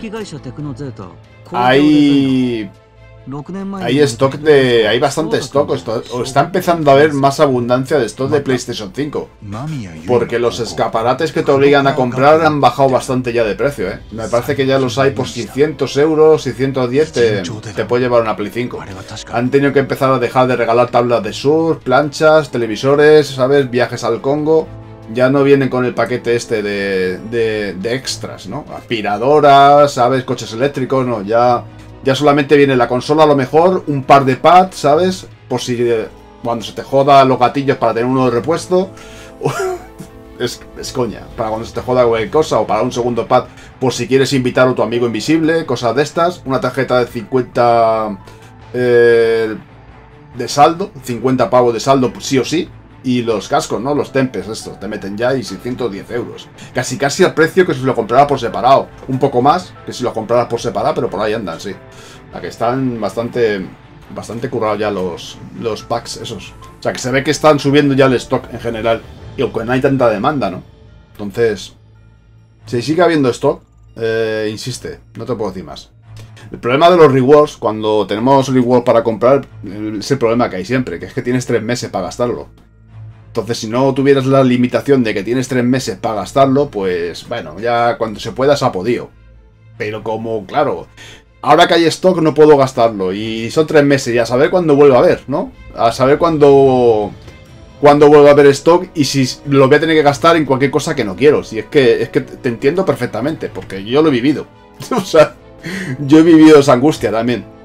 hay... Hay stock de... Hay bastante stock. O está empezando a haber más abundancia de stock de PlayStation cinco. Porque los escaparates que te obligan a comprar han bajado bastante ya de precio, ¿eh? Me parece que ya los hay por seiscientos euros, seiscientos diez te, te puede llevar una Play cinco. Han tenido que empezar a dejar de regalar tablas de surf, planchas, televisores, ¿sabes? Viajes al Congo. Ya no vienen con el paquete este de, de, de extras, ¿no? Aspiradoras, ¿sabes? Coches eléctricos, no, ya... Ya solamente viene la consola a lo mejor, un par de pads, ¿sabes? Por si eh, cuando se te joda los gatillos para tener uno de repuesto. es, es coña. Para cuando se te joda cualquier cosa o para un segundo pad. Por si quieres invitar a tu amigo invisible, cosas de estas. Una tarjeta de cincuenta eh, de saldo, cincuenta pavos de saldo sí o sí. Y los cascos, ¿no? Los tempes estos, te meten ya y seiscientos diez euros. Casi casi al precio que si lo comprara por separado. Un poco más que si lo compraras por separado, pero por ahí andan, sí. La que están bastante bastante currados ya los, los packs esos. O sea, que se ve que están subiendo ya el stock en general. Y aunque no hay tanta demanda, ¿no? Entonces, si sigue habiendo stock, eh, insiste, no te puedo decir más. El problema de los rewards, cuando tenemos rewards para comprar, es el problema que hay siempre, que es que tienes tres meses para gastarlo. Entonces, si no tuvieras la limitación de que tienes tres meses para gastarlo, pues, bueno, ya cuando se pueda se ha podido. Pero como, claro, ahora que hay stock no puedo gastarlo. Y son tres meses y a saber cuándo vuelva a haber, ¿no? A saber cuándo... Cuándo vuelva a haber stock y si lo voy a tener que gastar en cualquier cosa que no quiero. Si es que, es que te entiendo perfectamente, porque yo lo he vivido. O sea, yo he vivido esa angustia también.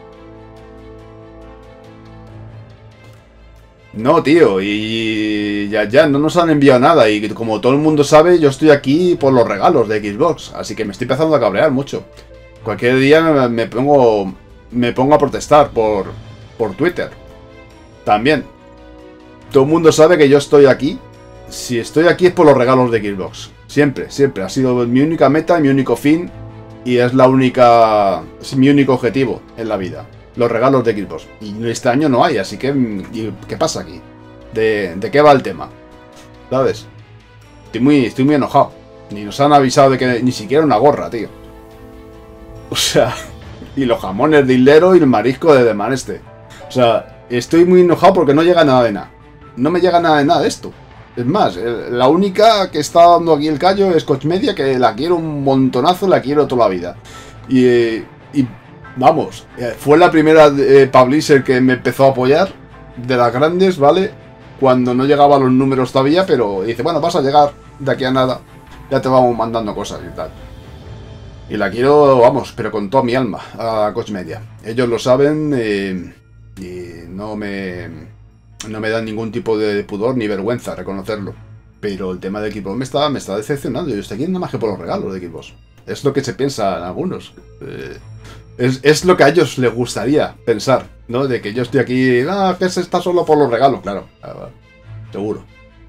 No, tío, y ya, ya, no nos han enviado nada. Y como todo el mundo sabe, yo estoy aquí por los regalos de Xbox. Así que me estoy empezando a cabrear mucho. Cualquier día me, me pongo me pongo a protestar por, por Twitter. También. Todo el mundo sabe que yo estoy aquí. Si estoy aquí es por los regalos de Xbox. Siempre, siempre. Ha sido mi única meta, mi único fin. Y es la única... Es mi único objetivo en la vida. Los regalos de Xbox. Y este año no hay, así que... ¿Qué pasa aquí? ¿De, de qué va el tema? ¿Sabes? Estoy muy, estoy muy enojado. Ni nos han avisado de que ni siquiera una gorra, tío. O sea... Y los jamones de hilero y el marisco de Deman este. O sea, estoy muy enojado porque no llega nada de nada. No me llega nada de nada de esto. Es más, la única que está dando aquí el callo es Koch Media, que la quiero un montonazo, la quiero toda la vida. Y... y vamos, fue la primera eh, publisher que me empezó a apoyar, de las grandes, ¿vale? Cuando no llegaba a los números todavía, pero dice, bueno, vas a llegar de aquí a nada, ya te vamos mandando cosas y tal. Y la quiero, vamos, pero con toda mi alma, a Koch Media. Ellos lo saben eh, y no me, no me dan ningún tipo de pudor ni vergüenza reconocerlo. Pero el tema de Xbox me está, me está decepcionando. Yo estoy aquí nada más que por los regalos de Xbox. Es lo que se piensa en algunos. Eh, Es, es lo que a ellos les gustaría pensar, ¿no? De que yo estoy aquí... Ah, que se está solo por los regalos, claro. Seguro.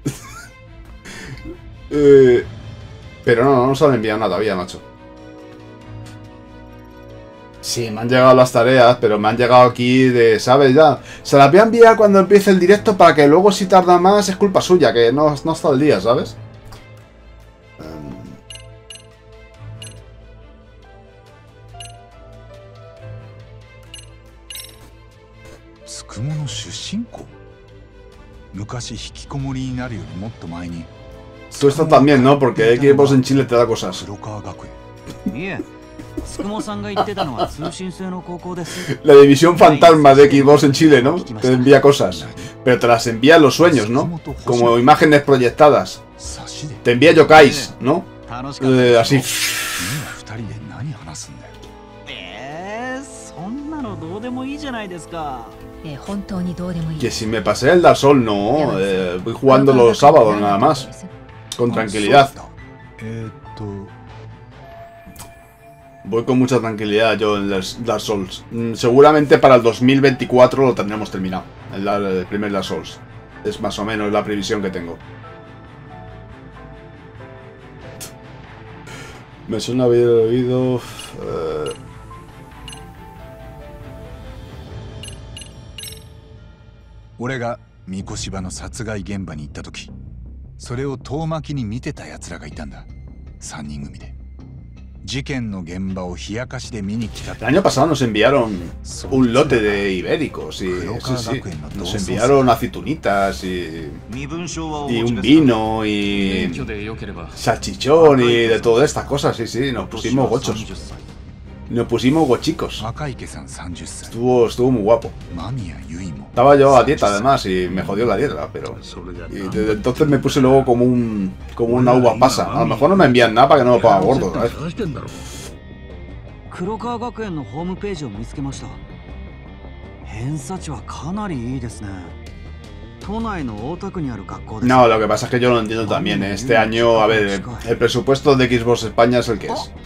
eh, pero no, no nos han enviado nada todavía, macho. Sí, me han llegado las tareas, pero me han llegado aquí de... ¿Sabes? Ya. Se las voy a enviar cuando empiece el directo para que luego si tarda más es culpa suya, que no, no está al día, ¿sabes? Um, つくもの出身校昔引きこもりになるよりもっと前に Tú estás también, ¿no? Porque Xbox en Chile te da cosas. La división fantasma de Xbox en Chile, ¿no? Te envía cosas. Pero te las envía en los sueños, ¿no? Como imágenes proyectadas. Te envía yokais, ¿no? Eh, así. Que si me pasé el Dark Souls, no. Eh, voy jugando los sábados nada más. Con tranquilidad. Voy con mucha tranquilidad yo en Dark Souls. Seguramente para el dos mil veinticuatro lo tendremos terminado. El, el primer Dark Souls. Es más o menos la previsión que tengo. Me suena haber oído... Uh... 俺が三越柴の殺害現場に行った時、それを遠巻きに見てた奴らがいたんだ。さんにん組で。事件の現場を冷やかしで見に来た。 El año pasado nos enviaron un lote de ibéricos y sí, sí. Nos enviaron aceitunitas y, y un vino y salchichón y de todas estas cosas, sí, sí, nos pusimos gochos. Nos pusimos gochicos. Estuvo, estuvo muy guapo. Estaba yo a dieta además y me jodió la dieta, pero... Y desde entonces me puse luego como un... como una uva pasa. A lo mejor no me envían nada para que no me ponga gordo, ¿sabes? 黒川学園のホームページを見つけました。偏差値はかなりいいですね。都内の大田区にある学校です。 No, lo que pasa es que yo lo entiendo también. Este año, a ver, el presupuesto de Xbox España es el que es.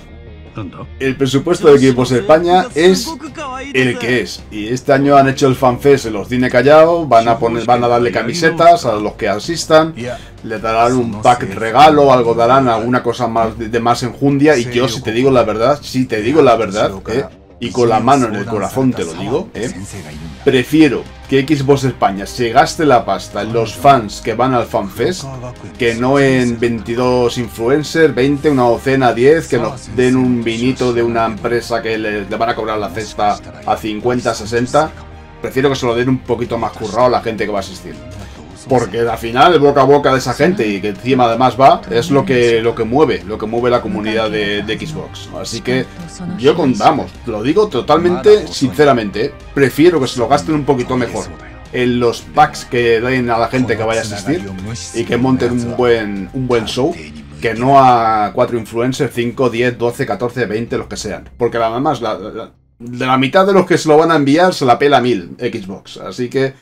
El presupuesto de Xbox España es el que es. Y este año han hecho el fanfest en los Cine Callao. Van a poner, van a darle camisetas a los que asistan. Le darán un pack regalo, algo darán, alguna cosa más de, de más enjundia. Y yo, si te digo la verdad, si te digo la verdad, eh, y con la mano en el corazón te lo digo, eh, prefiero que Xbox España se gaste la pasta en los fans que van al FanFest que no en veintidós influencers, veinte, una docena, diez, que nos den un vinito de una empresa que le, le van a cobrar la cesta a cincuenta, sesenta. Prefiero que se lo den un poquito más currado a la gente que va a asistir. Porque al final el boca a boca de esa gente y que encima además va, es lo que lo que mueve, lo que mueve la comunidad de, de Xbox. Así que yo contamos, lo digo totalmente sinceramente, ¿eh? Prefiero que se lo gasten un poquito mejor en los packs que den a la gente que vaya a asistir y que monten un buen, un buen show, que no a cuatro influencers, cinco, diez, doce, catorce, veinte, los que sean. Porque además la, la, de la mitad de los que se lo van a enviar se la pela mil Xbox. Así que...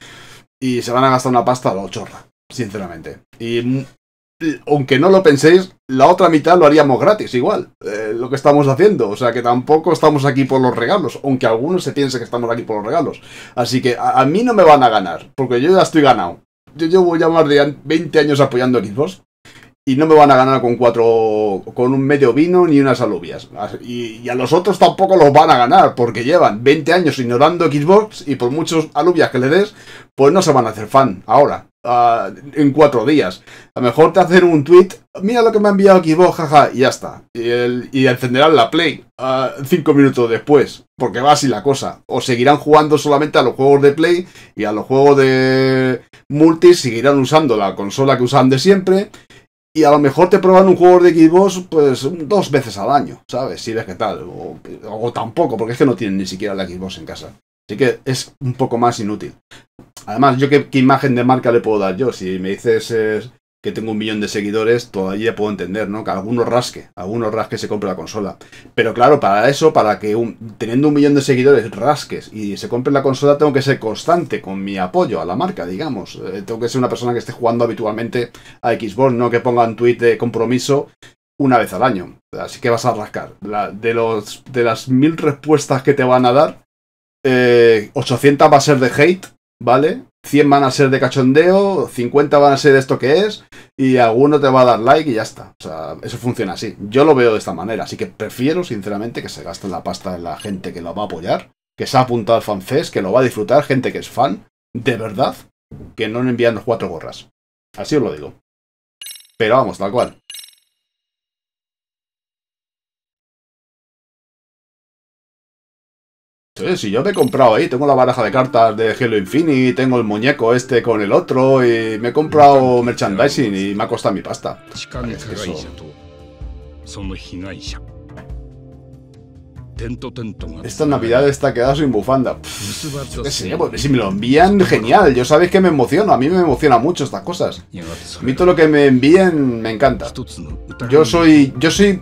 Y se van a gastar una pasta a la chorra, sinceramente. Y aunque no lo penséis, la otra mitad lo haríamos gratis, igual. Eh, lo que estamos haciendo. O sea que tampoco estamos aquí por los regalos. Aunque algunos se piensen que estamos aquí por los regalos. Así que a, a mí no me van a ganar. Porque yo ya estoy ganado. Yo llevo ya más de veinte años apoyando a Xbox. Y no me van a ganar con cuatro... con un medio vino ni unas alubias. Y, y a los otros tampoco los van a ganar, porque llevan veinte años ignorando Xbox y por muchos alubias que le des, pues no se van a hacer fan ahora, uh, en cuatro días. A lo mejor te hacen un tweet, mira lo que me ha enviado Xbox, jaja, y ya está. Y, el, y encenderán la Play uh, cinco minutos después, porque va así la cosa. O seguirán jugando solamente a los juegos de Play y a los juegos de multi seguirán usando la consola que usan de siempre. Y a lo mejor te prueban un juego de Xbox pues dos veces al año, ¿sabes? Si ves qué tal. O, o tampoco, porque es que no tienen ni siquiera la Xbox en casa. Así que es un poco más inútil. Además, ¿yo qué, qué imagen de marca le puedo dar yo? Si me dices eh, que tengo un millón de seguidores, todavía puedo entender, ¿no? Que algunos rasque, algunos rasque se compre la consola. Pero claro, para eso, para que un, teniendo un millón de seguidores rasques y se compre la consola, tengo que ser constante con mi apoyo a la marca, digamos. Eh, tengo que ser una persona que esté jugando habitualmente a Xbox, no que ponga un tweet de compromiso una vez al año. Así que vas a rascar. La, de, los, de las mil respuestas que te van a dar, eh, ochocientas va a ser de hate, ¿vale? cien van a ser de cachondeo, cincuenta van a ser esto que es, y alguno te va a dar like y ya está. O sea, eso funciona así. Yo lo veo de esta manera, así que prefiero, sinceramente, que se gasten la pasta en la gente que lo va a apoyar, que se ha apuntado al FanFest, que lo va a disfrutar, gente que es fan, de verdad, que no envían los cuatro gorras. Así os lo digo. Pero vamos, tal cual. Si yo me he comprado ahí, tengo la baraja de cartas de Halo Infinite, tengo el muñeco este con el otro y me he comprado merchandising y me ha costado mi pasta. Es que eso... Esta Navidad está quedada sin bufanda. Pff, yo qué sé, pues, si me lo envían, genial. Yo sabéis que me emociono, a mí me emociona mucho estas cosas. A mí todo lo que me envíen me encanta. Yo soy... Yo soy...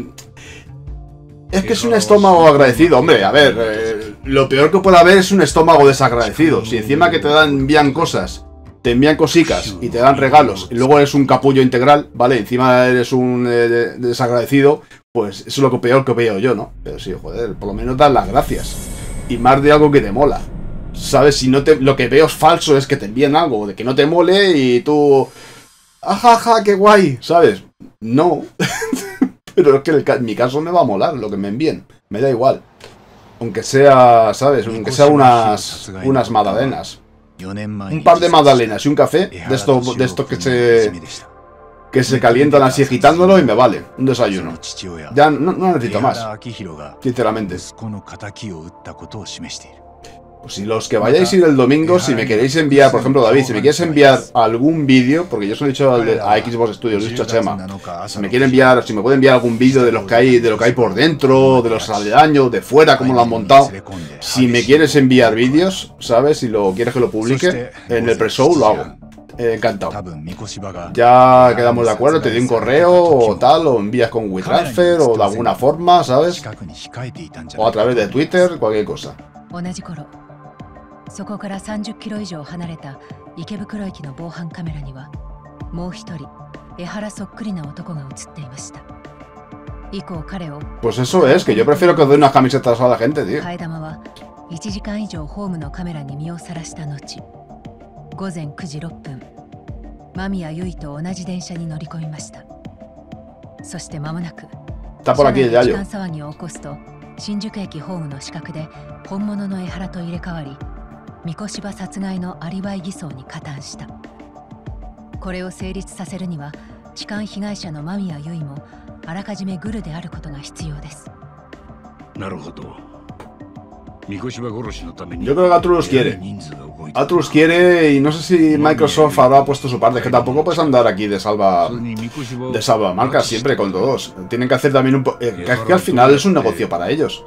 Es que es un estómago agradecido, hombre, a ver, eh, lo peor que puede haber es un estómago desagradecido. Si encima que te dan, envían cosas, te envían cositas y te dan regalos, y luego eres un capullo integral, ¿vale? Encima eres un eh, desagradecido, pues eso es lo que peor que veo yo, ¿no? Pero sí, joder, por lo menos dan las gracias. Y más de algo que te mola. ¿Sabes? Si no te, lo que veo es falso es que te envíen algo de que no te mole y tú... ¡Ajaja, qué guay! ¿Sabes? No. Pero es que el, en mi caso me va a molar lo que me envíen. Me da igual. Aunque sea, ¿sabes? Aunque sea unas, unas magdalenas. Un par de magdalenas y un café de estos de esto que se que se calientan así agitándolo y me vale. Un desayuno. Ya no, no necesito más. Sinceramente. Pues si los que vayáis a ir el domingo, si me queréis enviar, por ejemplo, David, si me quieres enviar algún vídeo, porque yo se lo he dicho al de, a Xbox Studios, lo he dicho a Chema, si me quiere enviar, si me puede enviar algún vídeo de los que hay, de lo que hay por dentro, de los aledaños, de fuera, cómo lo han montado, si me quieres enviar vídeos, ¿sabes? Si lo quieres que lo publique, en el pre-show lo hago. Eh, encantado. Ya quedamos de acuerdo, te doy un correo o tal, o envías con WeTransfer o de alguna forma, ¿sabes? O a través de Twitter, cualquier cosa. そこからさんじゅっキロ以上離れた池袋駅の防犯カメラにはもう一人江原そっくりな男が映っていました。以降彼を Pues eso es, que yo prefiero que os den unas camisetas a la gente, tío. 替え玉はいちじかん以上ホームのカメラに身をさらした後、午前くじろっぷん、間宮結衣と同じ電車に乗り込みました。そして間もなく Está por aquí el Yayo. 時間騒ぎを起こすと新宿駅ホームの死角で本物の江原と入れ替わり、三越場殺害のアリバイ偽装に加担した。これを成立させるには痴漢被害者の間宮結衣もあらかじめグルであることが必要です。 なるほど。三越場殺しのために Yo creo que Atlus quiere. Atlus quiere y no sé si Microsoft habrá puesto su parte, que tampoco puedes andar aquí de salva de salvamarcas siempre con todos. Tienen que hacer también un po eh, que, que al final es un negocio para ellos.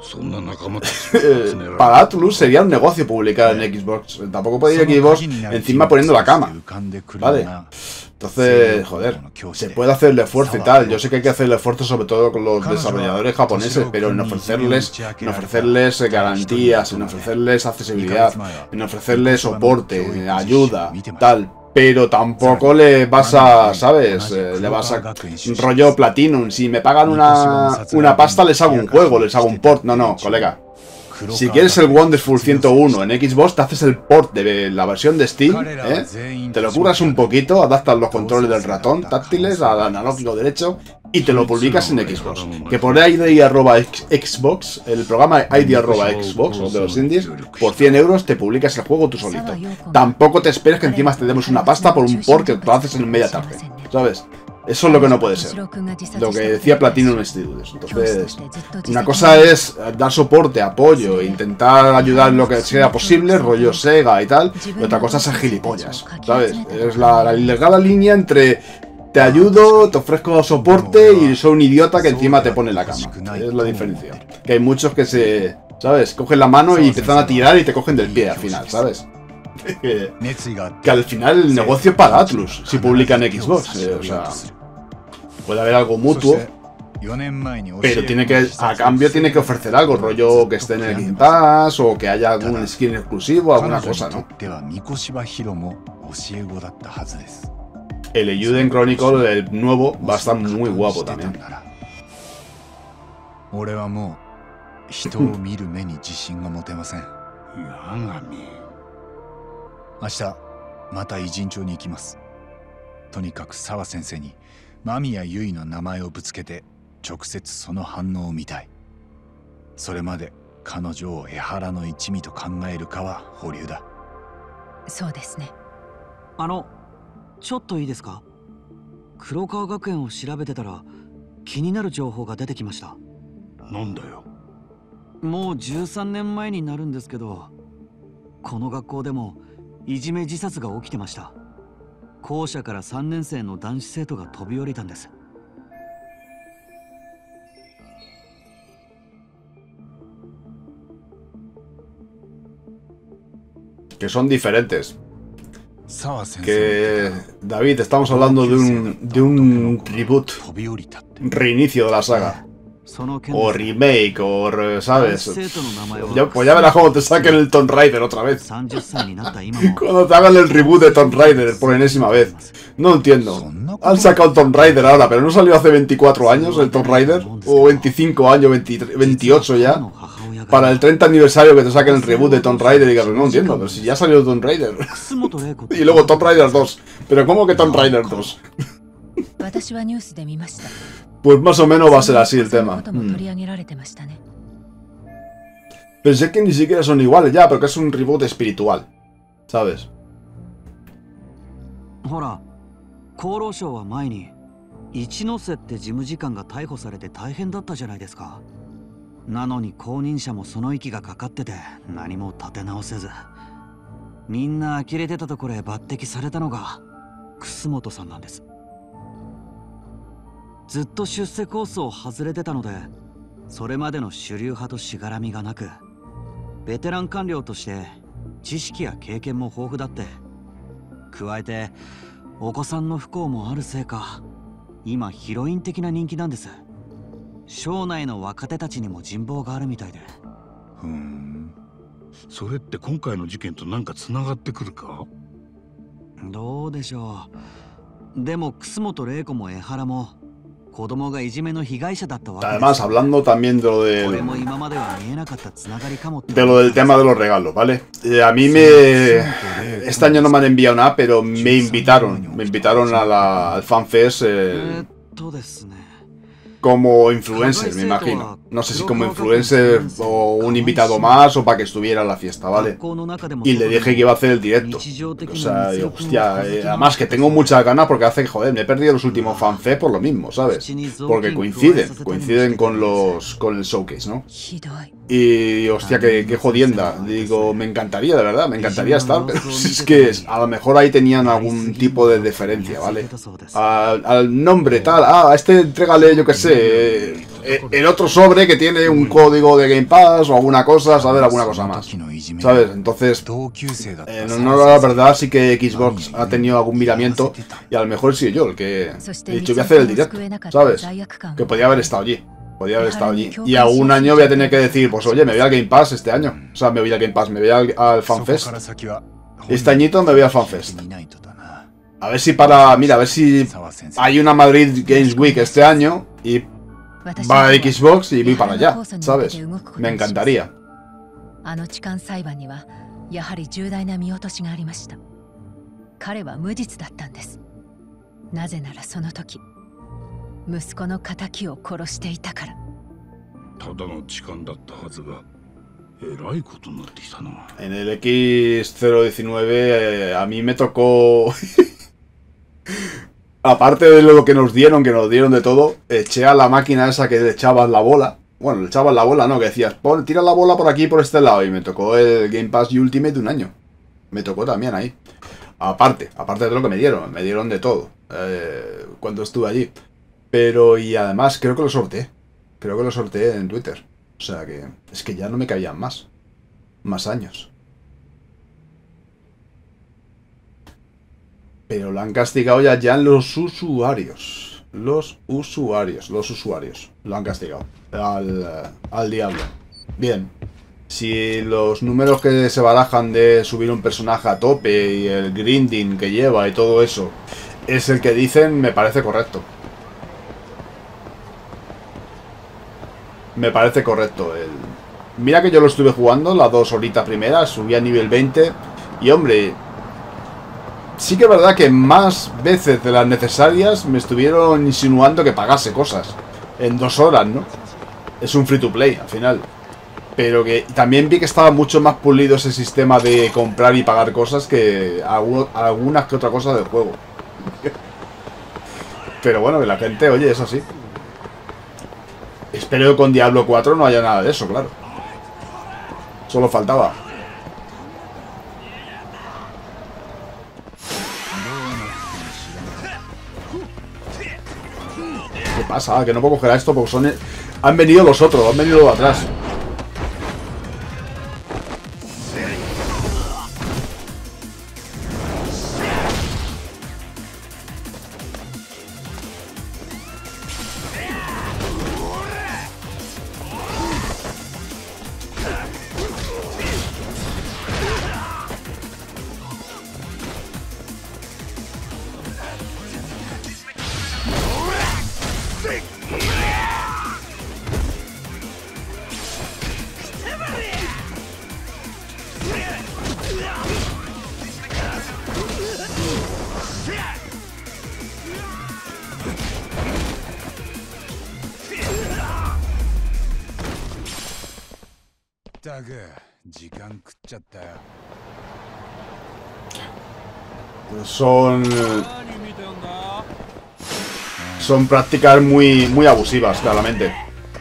Para Atlus sería un negocio publicar en Xbox. Tampoco puede ir Xbox encima poniendo la cama. Vale. Entonces, joder, se puede hacer el esfuerzo y tal. Yo sé que hay que hacer el esfuerzo sobre todo con los desarrolladores japoneses, pero en ofrecerles, en ofrecerles garantías, en ofrecerles accesibilidad, en ofrecerles soporte, ayuda, tal. Pero tampoco le vas a, ¿sabes? Eh, le vas a rollo Platinum. Si me pagan una, una pasta les hago un juego, les hago un port. No, no, colega. Si quieres el Wonderful ciento uno en Xbox, te haces el port de la versión de Steam, ¿eh? Te lo curras un poquito, adaptas los controles del ratón táctiles al analógico derecho y te lo publicas en Xbox. Que por I D arroba Xbox, el programa I D arroba Xbox, o de los indies, por cien euros te publicas el juego tú solito. Tampoco te esperes que encima te demos una pasta por un port que lo haces en media tarde, ¿sabes? Eso es lo que no puede ser. Lo que decía Platinum Studios. Entonces, una cosa es dar soporte, apoyo, e intentar ayudar en lo que sea posible, rollo Sega y tal. Y otra cosa es ser gilipollas, ¿sabes? Es la, la ilegal línea entre te ayudo, te ofrezco soporte y soy un idiota que encima te pone en la cama. Es la diferencia. Que hay muchos que se, ¿sabes? Cogen la mano y empiezan a tirar y te cogen del pie al final, ¿sabes? Que, que al final el negocio es para Atlus si publican Xbox, eh, o sea, puede haber algo mutuo, pero tiene que, a cambio tiene que ofrecer algo, rollo que esté en el Game Pass o que haya algún skin exclusivo, alguna cosa, ¿no? El Eiyuden Chronicle, el nuevo, va a estar muy guapo también. 明日また偉人町に行きます。とにかく澤先生に間宮結衣の名前をぶつけて直接その反応を見たい。それまで彼女を江原の一味と考えるかは保留だ。 そうですね。 あのちょっといいですか？黒川学園を調べてたら気になる情報が出てきました。 なんだよ。 もうじゅうさんねんまえになるんですけど、この学校でもいじめ自殺が起きてました。校舎からさんねん生の男子生徒が飛び降りたんです。 Que son diferentes. Que David, estamos hablando de un de un reboot, reinicio de la saga. O remake, o, ¿sabes? Ya, pues ya verás cómo te saquen el Tomb Raider otra vez. Cuando te hagan el reboot de Tomb Raider por enésima vez. No entiendo. Han sacado Tomb Raider ahora, pero ¿no salió hace veinticuatro años el Tomb Raider? O veinticinco años, veinte, veintiocho ya. Para el treinta aniversario que te saquen el reboot de Tomb Raider y digas, no entiendo, pero si ya salió Tomb Raider. Y luego Tomb Raider dos. Pero ¿cómo que Tomb Raider dos? Pues más o menos va a ser así el tema. Mm. Pensé que ni siquiera son iguales ya, pero que es un reboot espiritual. ¿Sabes? ほら、厚労省は前に一ノ瀬って事務次官が逮捕されて大変だったじゃないですか。なのに後任者もその息がかかってて何も立て直せず、みんな呆れてたところへ抜擢されたのが楠本さんなんです。ずっと出世コースを外れてたので、それまでの主流派としがらみがなく、ベテラン官僚として知識や経験も豊富だって、加えてお子さんの不幸もあるせいか、今ヒロイン的な人気なんです。省内の若手たちにも人望があるみたいで。 ふーん、それって今回の事件となんかつながってくるか？ どうでしょう。でも楠本玲子も江原も子供がいじめの被害者だったわけです。 Además, hablando también de lo del, de lo del tema de los regalos, ¿vale? Eh, a mí me... Este año no me han enviado nada, pero me invitaron. Me invitaron a la, al FanFest eh, como influencer, me imagino. No sé si como influencer o un invitado más o para que estuviera en la fiesta, ¿vale? Y le dije que iba a hacer el directo. O sea, digo, hostia, eh, además que tengo muchas ganas porque hace que, joder, me he perdido los últimos FanFest por lo mismo, ¿sabes? Porque coinciden, coinciden con los con el showcase, ¿no? Y, hostia, qué, qué jodienda. Digo, me encantaría, de verdad, me encantaría estar, pero es que a lo mejor ahí tenían algún tipo de deferencia, ¿vale? Al, al nombre, tal, ah, a este entrégale, yo qué sé, eh, el otro sobre que tiene un código de Game Pass o alguna cosa, ¿sabes? Alguna cosa más, ¿sabes? Entonces, en honor a la verdad, sí que Xbox ha tenido algún miramiento y a lo mejor sí yo el que he dicho voy a hacer el directo, ¿sabes? Que podía haber estado allí. Podía haber estado allí. Y a un año voy a tener que decir, pues oye, me voy al Game Pass este año. O sea, me voy al Game Pass, me voy al, al FanFest. Este añito me voy al FanFest. A ver si para... Mira, a ver si hay una Madrid Games Week este año y va a Xbox y voy para allá, ¿sabes? Me encantaría. あの痴漢裁判にはやはり重大な見落としがありました。彼は無実だったんです。なぜならその時息子の仇を殺していたから。 ただの痴漢だったはずがえらいことになってきたな。 En el X cero diecinueve eh, a mí me tocó aparte de lo que nos dieron, que nos dieron de todo, eché a la máquina esa que le echabas la bola. Bueno, le echabas la bola, ¿no? Que decías, pon, tira la bola por aquí, por este lado. Y me tocó el Game Pass Ultimate de un año. Me tocó también ahí. Aparte, aparte de lo que me dieron. Me dieron de todo. Eh, cuando estuve allí. Pero, y además, creo que lo sorteé. Creo que lo sorteé en Twitter. O sea que, es que ya no me cabían más. Más años. Pero lo han castigado ya, ya los usuarios. Los usuarios. Los usuarios. Lo han castigado. Al, al diablo. Bien. Si los números que se barajan de subir un personaje a tope y el grinding que lleva y todo eso es el que dicen, me parece correcto. Me parece correcto. El... Mira que yo lo estuve jugando las dos horitas primeras, subí a nivel veinte y hombre, sí que es verdad que más veces de las necesarias me estuvieron insinuando que pagase cosas en dos horas, ¿no? Es un free to play al final. Pero que también vi que estaba mucho más pulido ese sistema de comprar y pagar cosas que algunas que otra cosa del juego. Pero bueno, que la gente, oye, es así. Espero que con Diablo cuatro no haya nada de eso, claro. Solo faltaba. ¿Qué pasa? Que no puedo coger a esto porque son... Han venido los otros, han venido los de atrás. Son... Son prácticas muy, muy abusivas, claramente.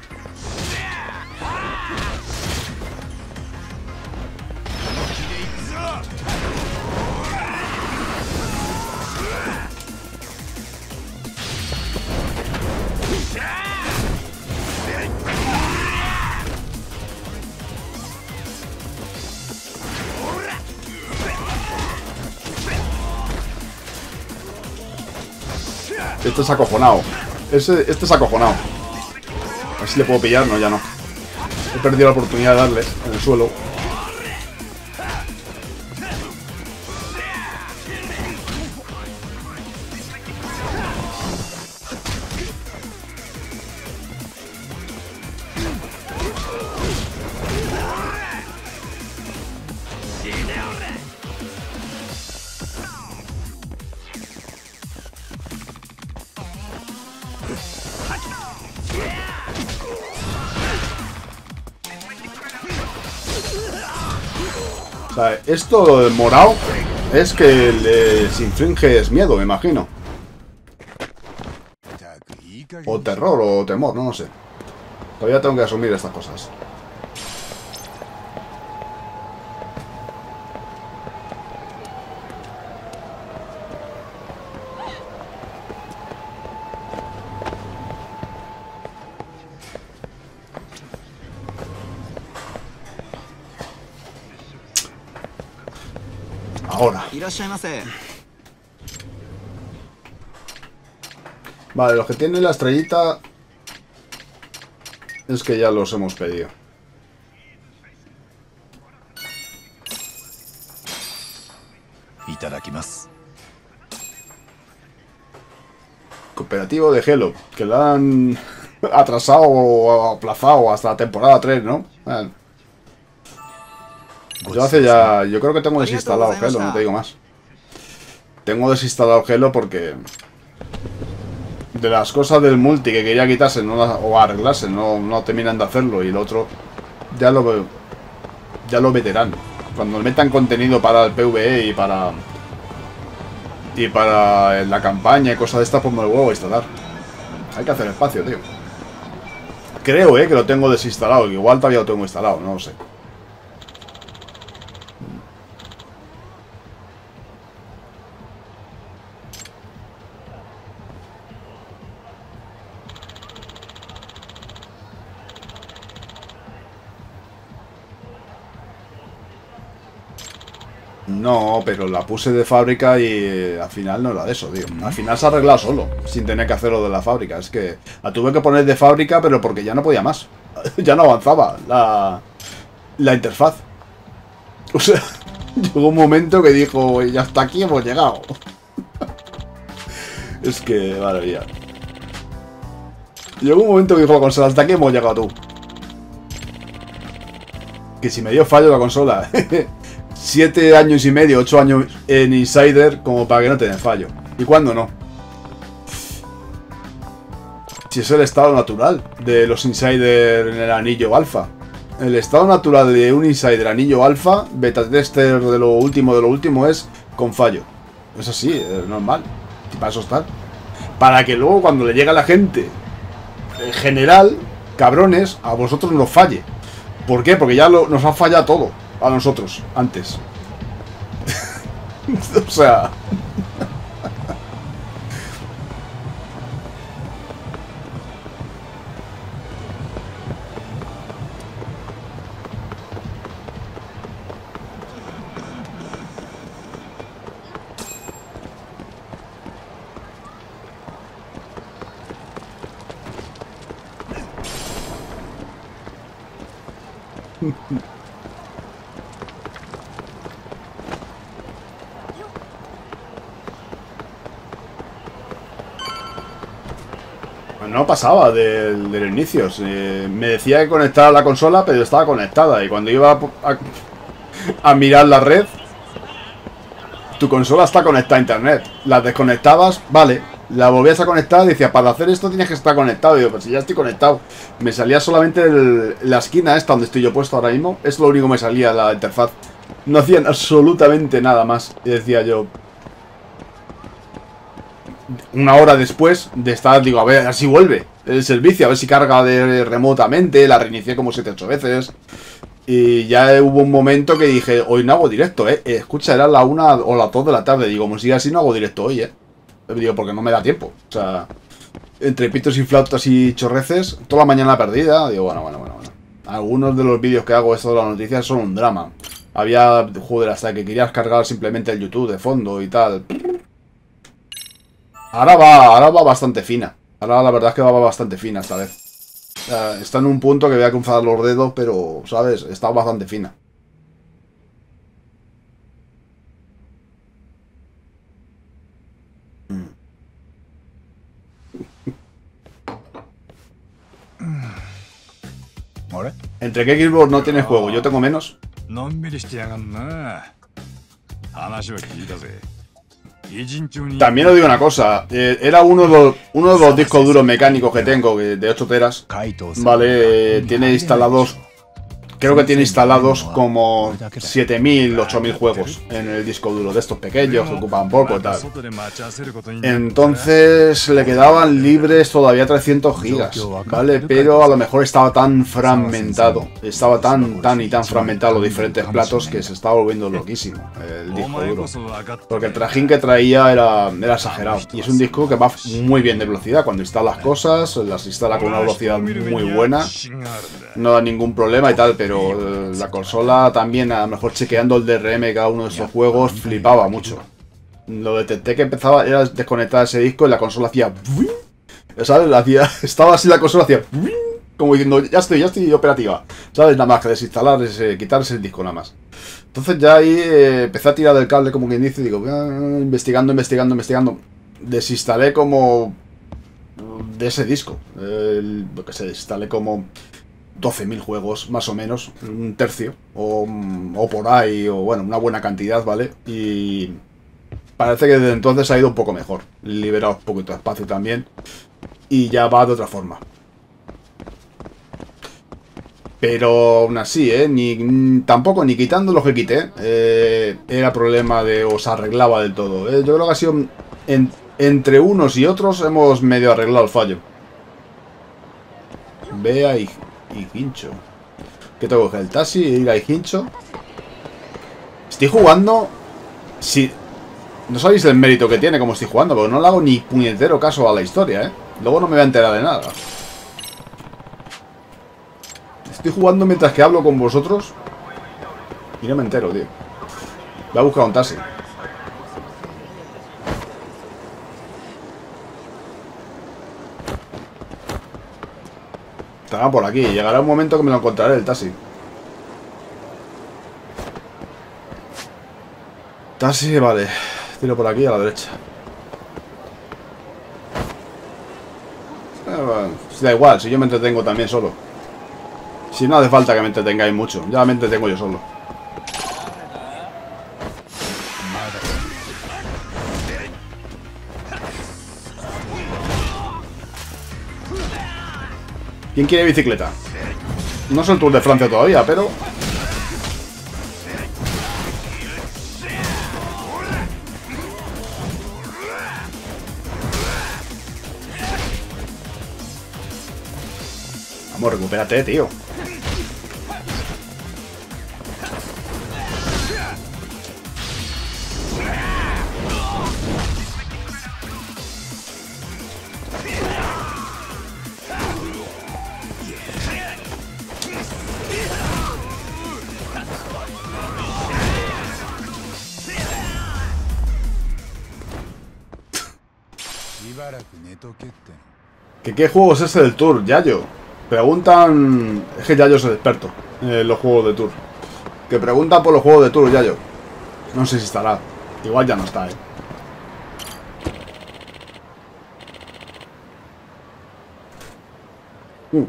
Este es acojonado. Ese, este es acojonado. A ver si le puedo pillar. No, ya no. He perdido la oportunidad de darle en el suelo. O sea, esto de morado es que les infringes miedo, me imagino. O terror o temor, no, no sé. Todavía tengo que asumir estas cosas. Ahora. Vale, los que tienen la estrellita es que ya los hemos pedido. Cooperativo de Helo, que la han atrasado o aplazado hasta la temporada tres, ¿no? Bueno. Yo hace ya... Yo creo que tengo desinstalado Helo, no te digo más. Tengo desinstalado Helo porque... De las cosas del multi que quería quitarse no las, o arreglarse, no, no terminan de hacerlo. Y lo otro... Ya lo veo... Ya lo meterán. Cuando metan contenido para el PvE y para... Y para la campaña y cosas de estas, pues me lo vuelvo a instalar. Hay que hacer espacio, tío. Creo, eh, que lo tengo desinstalado. Igual todavía lo tengo instalado, no lo sé. No, pero la puse de fábrica y al final no era de eso, tío. Al final se ha arreglado solo, sin tener que hacerlo de la fábrica. Es que la tuve que poner de fábrica, pero porque ya no podía más. Ya no avanzaba la, la interfaz. O sea, llegó un momento que dijo, ya hasta aquí hemos llegado. Es que, madre mía. Llegó un momento que dijo la consola, hasta aquí hemos llegado tú. Que si me dio fallo la consola. Siete años y medio, ocho años en Insider, como para que no te den fallo. ¿Y cuándo no? Si es el estado natural de los Insider en el anillo alfa. El estado natural de un Insider anillo alfa, beta tester de lo último de lo último, es con fallo. Es así, es normal. Y para eso está. Para que luego cuando le llega a la gente en general, cabrones, a vosotros nos falle. ¿Por qué? Porque ya lo, nos ha fallado todo. A nosotros, antes. O sea... No pasaba del, del inicio. Eh, me decía que conectaba la consola, pero estaba conectada. Y cuando iba a, a, a mirar la red, tu consola está conectada a internet. La desconectabas, vale, La volvías a conectar y decía, para hacer esto tienes que estar conectado. Y yo, pues si ya estoy conectado. Me salía solamente el, la esquina esta donde estoy yo puesto ahora mismo. Es lo único que me salía la interfaz. No hacían absolutamente nada más. Y decía yo... Una hora después de estar, digo, a ver, a ver si vuelve el servicio, a ver si carga de remotamente. La reinicié como siete ocho veces. Y ya hubo un momento que dije, hoy no hago directo, eh. Escucha, era la una o las dos de la tarde. Digo, como sigue así no hago directo hoy, eh. Digo, porque no me da tiempo. O sea, entre pitos y flautas y chorreces, toda la mañana perdida. Digo, bueno, bueno, bueno, bueno. Algunos de los vídeos que hago, esto de las noticias, son un drama. Había, joder, hasta que querías cargar simplemente el YouTube de fondo y tal. Ahora va, ahora va bastante fina. Ahora la verdad es que va bastante fina esta vez. O sea, está en un punto que voy a cruzar los dedos, pero, ¿sabes? Está bastante fina. Entre que Xbox no tiene juego, yo tengo menos. También os digo una cosa, eh, era uno de, los, uno de los discos duros mecánicos que tengo, que de ocho teras, vale, eh, tiene instalados, creo que tiene instalados como siete mil, ocho mil juegos en el disco duro, de estos pequeños que ocupan poco y tal. Entonces le quedaban libres todavía trescientos gigas, ¿vale? Pero a lo mejor estaba tan fragmentado, estaba tan, tan y tan fragmentado los diferentes platos que se estaba volviendo loquísimo el disco duro. Porque el trajín que traía era, era exagerado. Y es un disco que va muy bien de velocidad. Cuando instalas cosas, las instala con una velocidad muy buena, no da ningún problema y tal, pero pero la consola también, a lo mejor chequeando el D R M de cada uno de estos juegos, flipaba mucho. Lo detecté que empezaba, era desconectar ese disco y la consola hacía... ¿Sabes? Hacía, estaba así la consola, hacía... Como diciendo, ya estoy, ya estoy operativa. ¿Sabes? Nada más que desinstalar, ese, quitarse el disco nada más. Entonces ya ahí eh, empecé a tirar del cable, como quien dice, digo, ah, investigando, investigando, investigando. Desinstalé como... de ese disco. Eh, lo que se desinstalé como... doce mil juegos, más o menos, un tercio, o, o por ahí, o bueno, una buena cantidad, ¿vale? Y parece que desde entonces ha ido un poco mejor, liberado un poquito de espacio también, y ya va de otra forma. Pero aún así, ¿eh? Ni, tampoco, ni quitando lo que quité, eh, era problema de o se arreglaba del todo. ¿eh? Yo creo que ha sido, en, entre unos y otros, hemos medio arreglado el fallo. Vea y... y hincho. ¿Qué tengo que coger? El taxi, ir a hincho. Estoy jugando. Si. No sabéis el mérito que tiene como estoy jugando, porque no le hago ni puñetero caso a la historia, ¿eh? Luego no me voy a enterar de nada. Estoy jugando mientras que hablo con vosotros. Y no me entero, tío. Voy a buscar un taxi. Estará por aquí. Llegará un momento que me lo encontraré el taxi. Taxi, vale. Tiro por aquí a la derecha. Eh, bueno, da igual, si yo me entretengo también solo. Si no hace falta que me entretengáis mucho. Ya me entretengo yo solo. ¿Quién quiere bicicleta? No es el Tour de Francia todavía, pero... Vamos, recupérate, tío. ¿Qué, ¿Qué juego es ese del Tour, Yayo? Preguntan... Es que Yayo es el experto en los juegos de Tour. Que preguntan por los juegos de Tour, Yayo. No sé si estará. Igual ya no está, eh. Uh.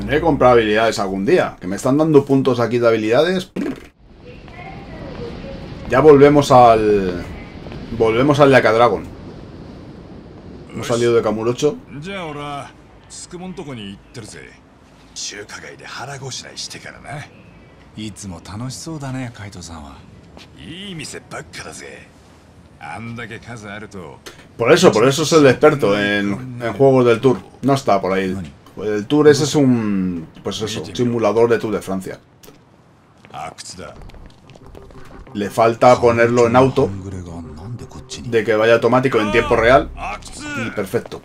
Tendré que comprar habilidades algún día. Que me están dando puntos aquí de habilidades. Ya volvemos al... Volvemos al Yaka Dragon. Hemos salido de Kamurocho. 中華街で腹ごしらえしてからな。いつも楽しそうだね、カイトさんは。いい店ばっかだぜ。あんだけ数あると。 Por eso, por eso es el experto en, en juegos del Tour. No está por ahí. El Tour ese es un... Pues eso, simulador de Tour de Francia. Le falta ponerlo en auto. De que vaya automático en tiempo real. Y perfecto.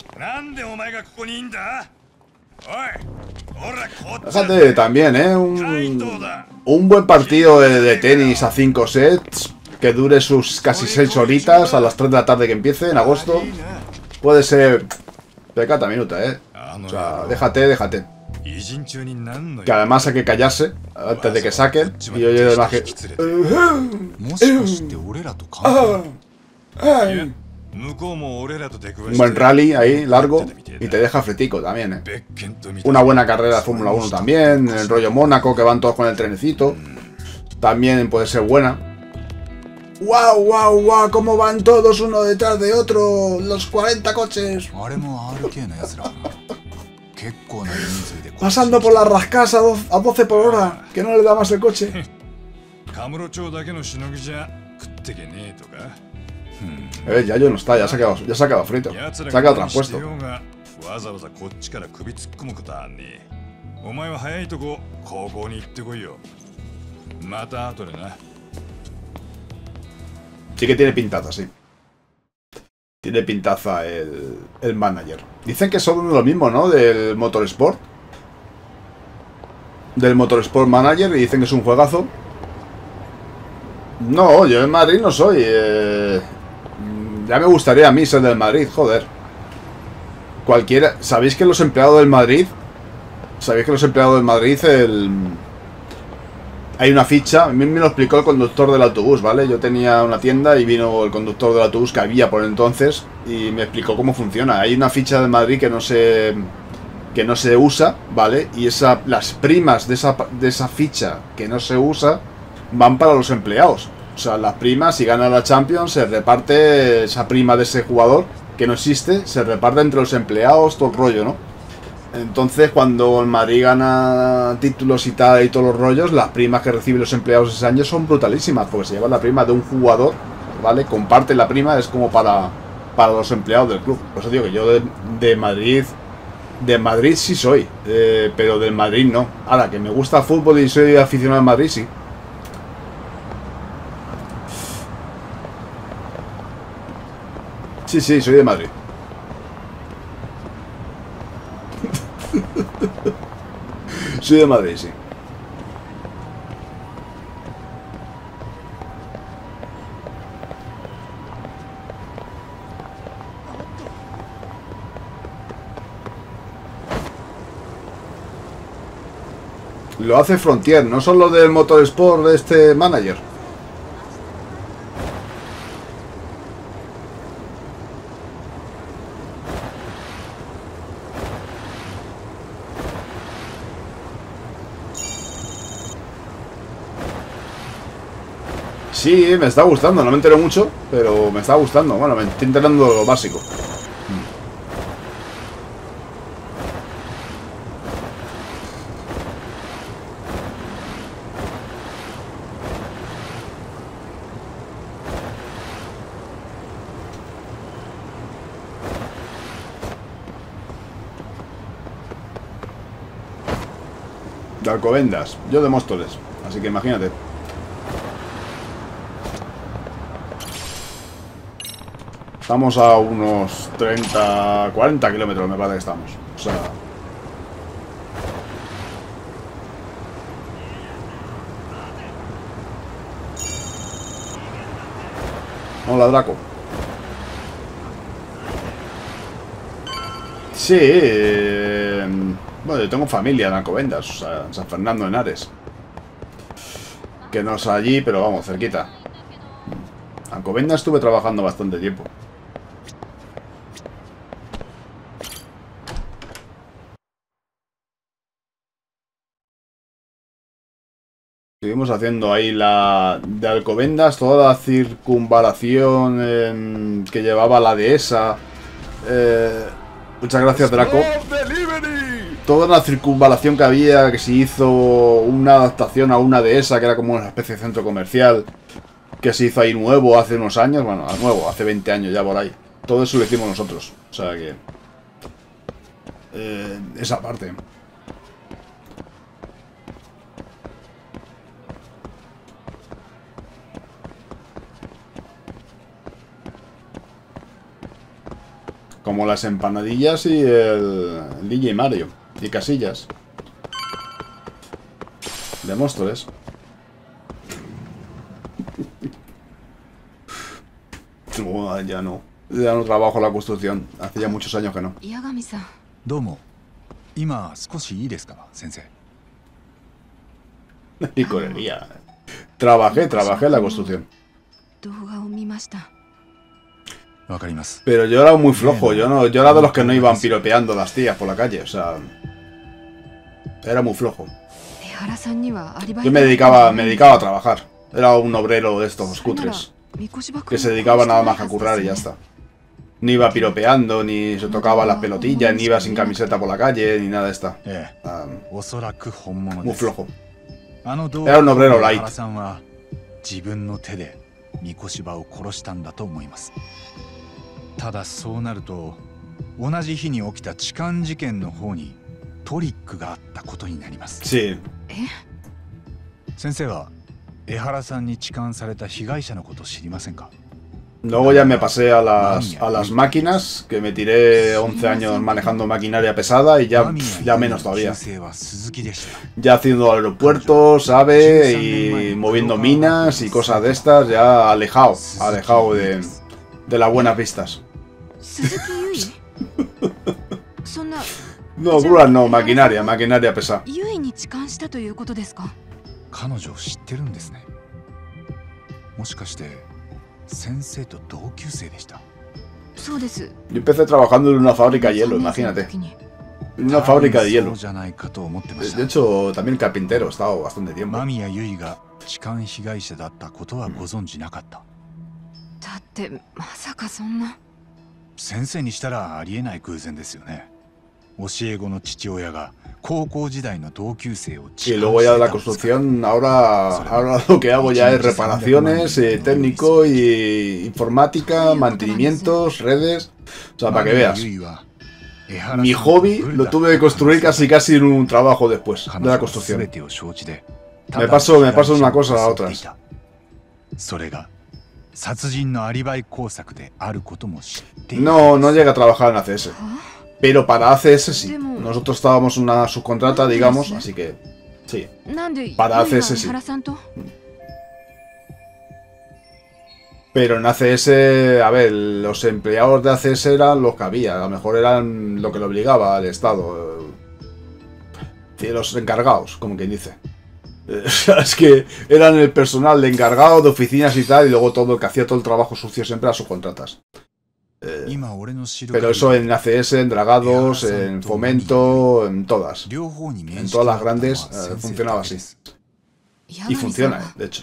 Fíjate también, ¿eh? Un, un buen partido de, de tenis a cinco sets. Que dure sus casi seis horitas a las tres de la tarde que empiece en agosto. Puede ser de cada minuto, ¿eh? O sea, déjate, déjate. Que además hay que callarse antes de que saquen. Y oye además que... Un buen rally ahí, largo. Y te deja fretico también, ¿eh? Una buena carrera de Fórmula uno también. El rollo Mónaco, que van todos con el trenecito. También puede ser buena. ¡Wow, wow, wow! ¿Cómo van todos uno detrás de otro? Los cuarenta coches. Pasando por las rascas a doce por hora. Que no le da más el coche. Eh, ya yo no está, ya se ha quedado, ya se ha quedado frito. Se ha quedado transpuesto. Sí que tiene pintaza, sí. Tiene pintaza el, el manager. Dicen que son lo mismo, ¿no? Del Motorsport. Del Motorsport Manager. Y dicen que es un juegazo. No, yo en Madrid no soy. Eh, ya me gustaría a mí ser del Madrid, joder. Cualquiera... ¿Sabéis que los empleados del Madrid... ¿Sabéis que los empleados del Madrid, el... Hay una ficha, a mí me lo explicó el conductor del autobús, ¿vale? Yo tenía una tienda y vino el conductor del autobús que había por entonces y me explicó cómo funciona. Hay una ficha de Madrid que no se que no se usa, ¿vale? Y esa, las primas de esa, de esa ficha que no se usa van para los empleados. O sea, las primas, si gana la Champions, se reparte esa prima de ese jugador que no existe, se reparte entre los empleados, todo el rollo, ¿no? Entonces, cuando el Madrid gana títulos y tal y todos los rollos, las primas que reciben los empleados ese año son brutalísimas, porque se llevan la prima de un jugador, ¿vale? Comparten la prima, es como para, para los empleados del club. Por eso digo que yo de, de Madrid, de Madrid sí soy, eh, pero del Madrid no. Ahora, que me gusta el fútbol y soy aficionado al Madrid, sí. Sí, sí, soy de Madrid. Soy de Madrid, sí. Lo hace Frontier, no son los del Motorsport de este manager. Sí, me está gustando, no me entero mucho, pero me está gustando. Bueno, me estoy enterando lo básico. De Alcobendas, yo de Móstoles, así que imagínate. Estamos a unos treinta, cuarenta kilómetros, me parece que estamos. O sea... Hola, Draco. Sí, eh... bueno, yo tengo familia en Alcobendas, o sea, en San Fernando de Henares. Que no es allí, pero vamos, cerquita. En Alcobendas estuve trabajando bastante tiempo. Estuvimos haciendo ahí la de Alcobendas, toda la circunvalación eh, que llevaba la dehesa. Eh, muchas gracias, Draco. Toda la circunvalación que había, que se hizo una adaptación a una dehesa, que era como una especie de centro comercial, que se hizo ahí nuevo hace unos años, bueno, nuevo, hace veinte años ya por ahí. Todo eso lo hicimos nosotros, o sea que... Eh, esa parte... Como las empanadillas y el, el D J Mario. Y Casillas. De Móstoles. No, ya no. Ya no trabajo en la construcción. Hace ya muchos años que no. Yagami-san. Domo. Ima, ¿skoshi ii desu ka, sensei? Y correría. Trabajé, trabajé en la construcción. Pero yo era muy flojo, yo no, yo era de los que no iban piropeando las tías por la calle, o sea... Era muy flojo. Yo me dedicaba, me dedicaba a trabajar. Era un obrero de estos cutres, que se dedicaba nada más a currar y ya está. Ni iba piropeando, ni se tocaba las pelotillas, ni iba sin camiseta por la calle, ni nada de esta. Um, muy flojo. Era un obrero light. ただそうなると同じ日に起きた痴漢事件の方にトリックがあったことになります。 Sí. 先生は江原さんに痴漢された被害者のこと知りませんか？ Luego ya me pasé a las, a las máquinas, que me tiré once años manejando maquinaria pesada y ya, ya menos todavía. Ya haciendo aeropuertos, AVE y moviendo minas y cosas de estas, ya alejado, alejado de, de las buenas vistas. No, grúas no, maquinaria, maquinaria pesada. 彼女を知ってるんですね。もしかして先生と同級生でした。 Yo empecé trabajando en una fábrica de hielo, imagínate. En una fábrica de hielo. De hecho, también carpintero, he estado bastante tiempo. 間宮結衣が痴漢被害者だったことはご存じなかった。 だってまさかそんな。 先生にしたらありえない偶然ですよね。教え子の父親が高校時代の同級生を痴漢 Y luego ya de la construcción, ahora, ahora lo que hago ya es reparaciones, eh, técnico y informática, mantenimientos, redes. O sea, para que veas. Mi hobby lo tuve que construir casi casi en un trabajo después de la construcción. Me paso, me paso de una cosa a otra. No, no llega a trabajar en A C S. Pero para A C S sí. Nosotros estábamos en una subcontrata, digamos, así que sí. Para A C S sí. Pero en A C S, a ver, los empleados de A C S eran los que había. A lo mejor eran lo que lo obligaba al Estado. Los encargados, como quien dice. O sea, es que eran el personal de encargado de oficinas y tal, y luego todo el que hacía todo el trabajo sucio siempre a subcontratas. Eh, pero eso en A C S, en Dragados, en Fomento, en todas. En todas las grandes eh, funcionaba así. Y funciona, eh, de hecho.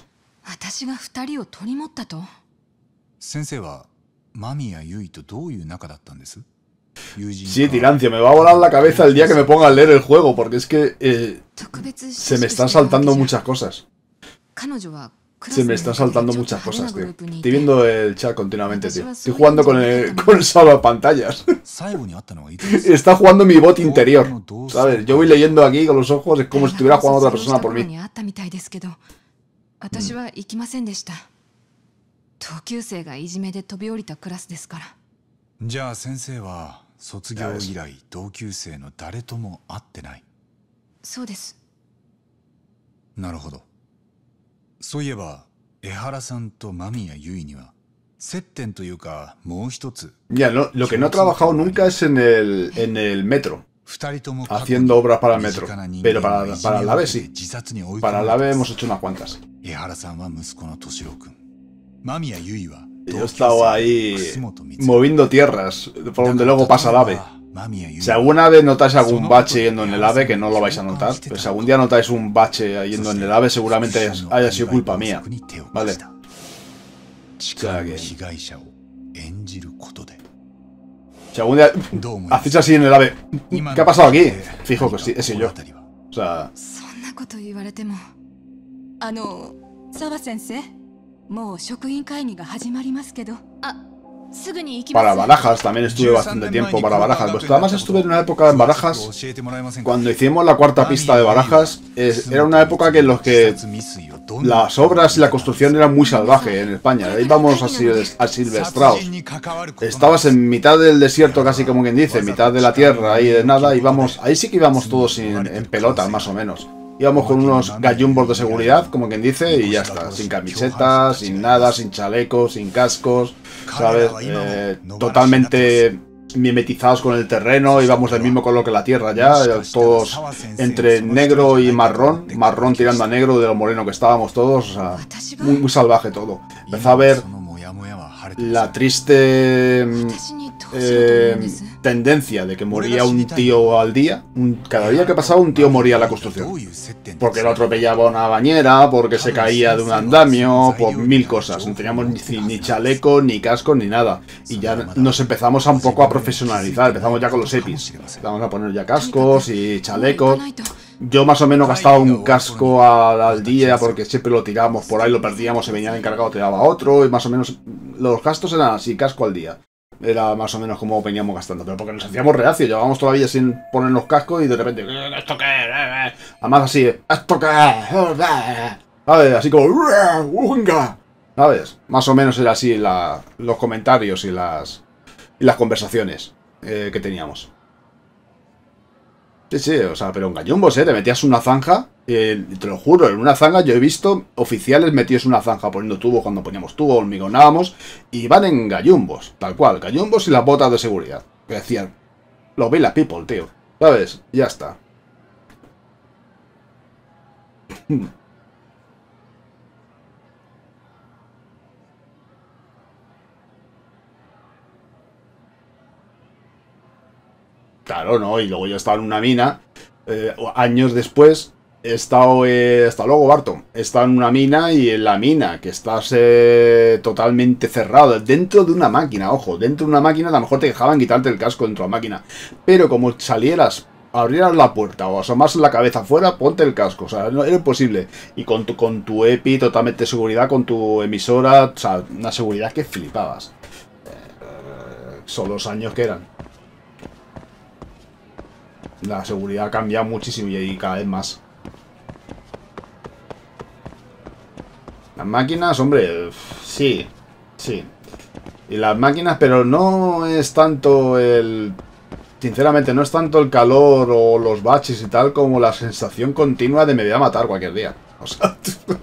Sí, Tirancio, me va a volar la cabeza el día que me ponga a leer el juego, porque es que eh, se me están saltando muchas cosas. Se me están saltando muchas cosas, tío. Estoy viendo el chat continuamente, tío. Estoy jugando con el, con el salvapantallas. Está jugando mi bot interior, ¿sabes? Yo voy leyendo aquí con los ojos, es como si estuviera jugando otra persona por mí. Mm. そういえば江原さんと間宮結衣には接点というかもう一つ Ya, no, lo que no he trabajado nunca es en el, en el metro, haciendo obras para el metro, pero para, para el AVE sí. Para el AVE hemos hecho unas cuantas. Yo he estado ahí moviendo tierras, por donde luego pasa el AVE. Si alguna vez notáis algún bache yendo en el AVE, que no lo vais a notar, pero si algún día notáis un bache yendo en el AVE, seguramente haya sido culpa mía, ¿vale? O sea que... Si algún día hacéis así en el AVE, ¿qué ha pasado aquí? Fijo que sí, he sido yo. O sea... Para Barajas, también estuve bastante tiempo para Barajas. Pues además estuve en una época en Barajas, cuando hicimos la cuarta pista de Barajas, es, era una época que en los que las obras y la construcción eran muy salvaje en España. Ahí vamos así a Silvestraos. Estabas en mitad del desierto, casi como quien dice, en mitad de la tierra, ahí de nada, y vamos, ahí sí que íbamos todos en, en pelotas, más o menos. Íbamos con unos gallumbos de seguridad, como quien dice, y ya está. Sin camisetas, sin nada, sin chalecos, sin cascos, ¿sabes? Eh, totalmente mimetizados con el terreno, íbamos del mismo color que la tierra ya, todos entre negro y marrón, marrón tirando a negro de lo moreno que estábamos todos, o sea, muy, muy salvaje todo. Empezó a ver la triste eh, tendencia de que moría un tío al día. Un, cada día que pasaba un tío moría en la construcción. Porque lo atropellaba una bañera, porque se caía de un andamio, por mil cosas. No teníamos ni, ni chaleco, ni casco, ni nada. Y ya nos empezamos a un poco a profesionalizar. Empezamos ya con los EPIs. Empezamos a poner ya cascos y chalecos. Yo más o menos gastaba un casco al, al día porque siempre lo tirábamos por ahí, lo perdíamos, se venía el encargado, te daba otro, y más o menos los gastos eran así, casco al día. Era más o menos como veníamos gastando, pero porque nos hacíamos reacios, llevábamos todavía sin ponernos cascos y de repente, ¿esto qué? Además así, ¿esto qué? ¿Sabes? Así como, ¡unga! ¿Sabes? Más o menos era así la, los comentarios y las, y las conversaciones eh, que teníamos. Sí, sí, o sea, pero en gallumbos, ¿eh? Te metías una zanja, eh, te lo juro, en una zanja yo he visto oficiales metidos en una zanja poniendo tubos cuando poníamos tubos, hormigonábamos, y van en gallumbos, tal cual, gallumbos y las botas de seguridad. Que decían, los Villa People, tío, ¿sabes? Ya está. Claro, ¿no? Y luego yo estaba en una mina, eh, años después, he estado, eh, hasta luego Barton, he estado en una mina y en la mina, que estás eh, totalmente cerrado, dentro de una máquina, ojo, dentro de una máquina a lo mejor te dejaban quitarte el casco dentro de la máquina, pero como salieras, abrieras la puerta o asomas la cabeza afuera, ponte el casco, o sea, no, era imposible, y con tu, con tu EPI totalmente de seguridad, con tu emisora, o sea, una seguridad que flipabas. Eh, son los años que eran. La seguridad ha cambiado muchísimo y cada vez más. Las máquinas, hombre, sí, sí. Y las máquinas, pero no es tanto el... Sinceramente, no es tanto el calor o los baches y tal como la sensación continua de me voy a matar cualquier día. O sea...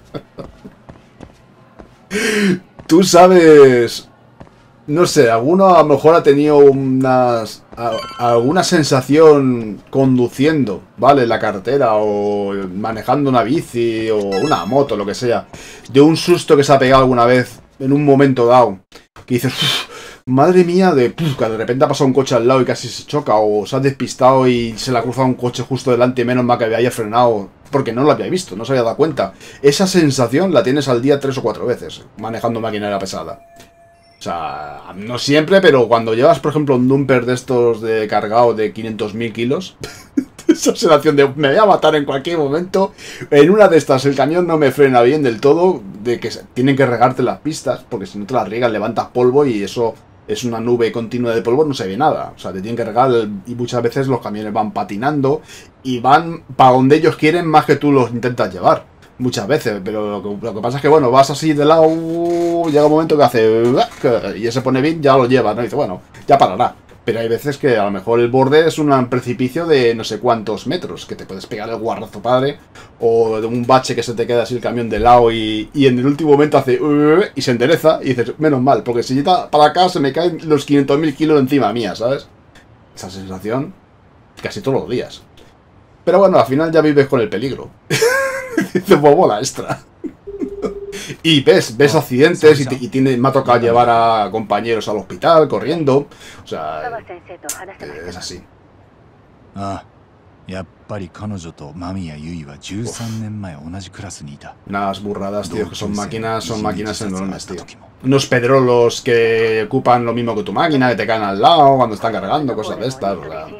Tú sabes... No sé, alguno a lo mejor ha tenido unas, a, alguna sensación conduciendo, ¿vale? La carretera o manejando una bici o una moto, lo que sea. De un susto que se ha pegado alguna vez en un momento dado. Que dices, madre mía, de puf, que de repente ha pasado un coche al lado y casi se choca. O se ha despistado y se le ha cruzado un coche justo delante y menos mal que había frenado. Porque no lo había visto, no se había dado cuenta. Esa sensación la tienes al día tres o cuatro veces manejando maquinaria pesada. O sea, no siempre, pero cuando llevas, por ejemplo, un dumper de estos de cargado de quinientos mil kilos, esa sensación de me voy a matar en cualquier momento, en una de estas el camión no me frena bien del todo, de que tienen que regarte las pistas, porque si no te las riegan levantas polvo y eso es una nube continua de polvo, no se ve nada. O sea, te tienen que regar y muchas veces los camiones van patinando y van para donde ellos quieren más que tú los intentas llevar. Muchas veces, pero lo que, lo que pasa es que, bueno, vas así de lado, uh, llega un momento que hace... y ese pone bien, ya lo lleva, ¿no? Y dice, bueno, ya parará. Pero hay veces que a lo mejor el borde es un precipicio de no sé cuántos metros, que te puedes pegar el guarrazo padre, o de un bache que se te queda así el camión de lado y, y en el último momento hace... Uh, y se endereza y dices, menos mal, porque si llega para acá se me caen los quinientos mil kilos encima mía, ¿sabes? Esa sensación casi todos los días. Pero bueno, al final ya vives con el peligro. Dice, pues bola extra. Y ves, ves accidentes y, te, y tiene, me ha tocado llevar a compañeros al hospital corriendo. O sea, es así. Ah, やっぱり彼女とマミやユイはじゅうさんねんまえ同じクラスにいた。 Unas burradas, tío, que son máquinas, son máquinas enormes, tío. Unos pedrolos que ocupan lo mismo que tu máquina, que te caen al lado cuando están cargando, cosas de estas, o sea.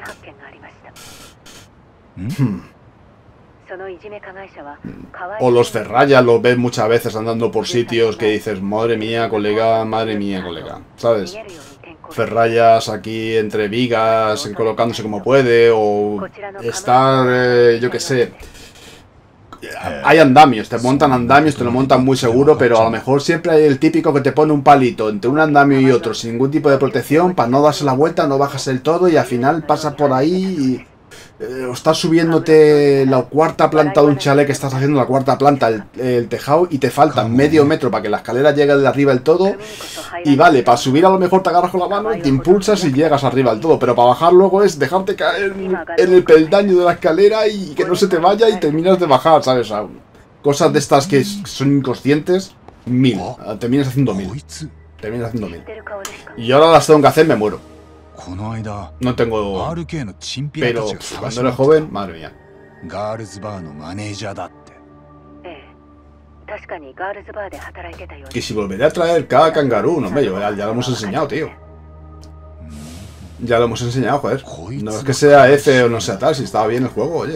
Hmm. O los ferrayas los ves muchas veces andando por sitios que dices, madre mía, colega, madre mía, colega, ¿sabes? Ferrayas aquí entre vigas, colocándose como puede, o estar, eh, yo qué sé. Hay andamios, te montan andamios, te lo montan muy seguro, pero a lo mejor siempre hay el típico que te pone un palito entre un andamio y otro sin ningún tipo de protección, para no darse la vuelta, no bajas el todo y al final pasas por ahí y... Eh, o estás subiéndote la cuarta planta de un chalet que estás haciendo la cuarta planta, el, el tejado, y te falta medio metro para que la escalera llegue de arriba del todo. Y vale, para subir a lo mejor te agarras con la mano y te impulsas y llegas arriba del todo. Pero para bajar luego es dejarte caer en el peldaño de la escalera y que no se te vaya y terminas de bajar, ¿sabes? O sea, cosas de estas que son inconscientes, mil. Terminas haciendo mil. Terminas haciendo mil. Y ahora las tengo que hacer, me muero. No tengo... Pero cuando eres joven, madre mía. Y si volveré a traer cada kangaroo, no, hombre, ya, ya lo hemos enseñado, tío. Ya lo hemos enseñado, joder. No es que sea F o no sea tal, si estaba bien el juego, oye.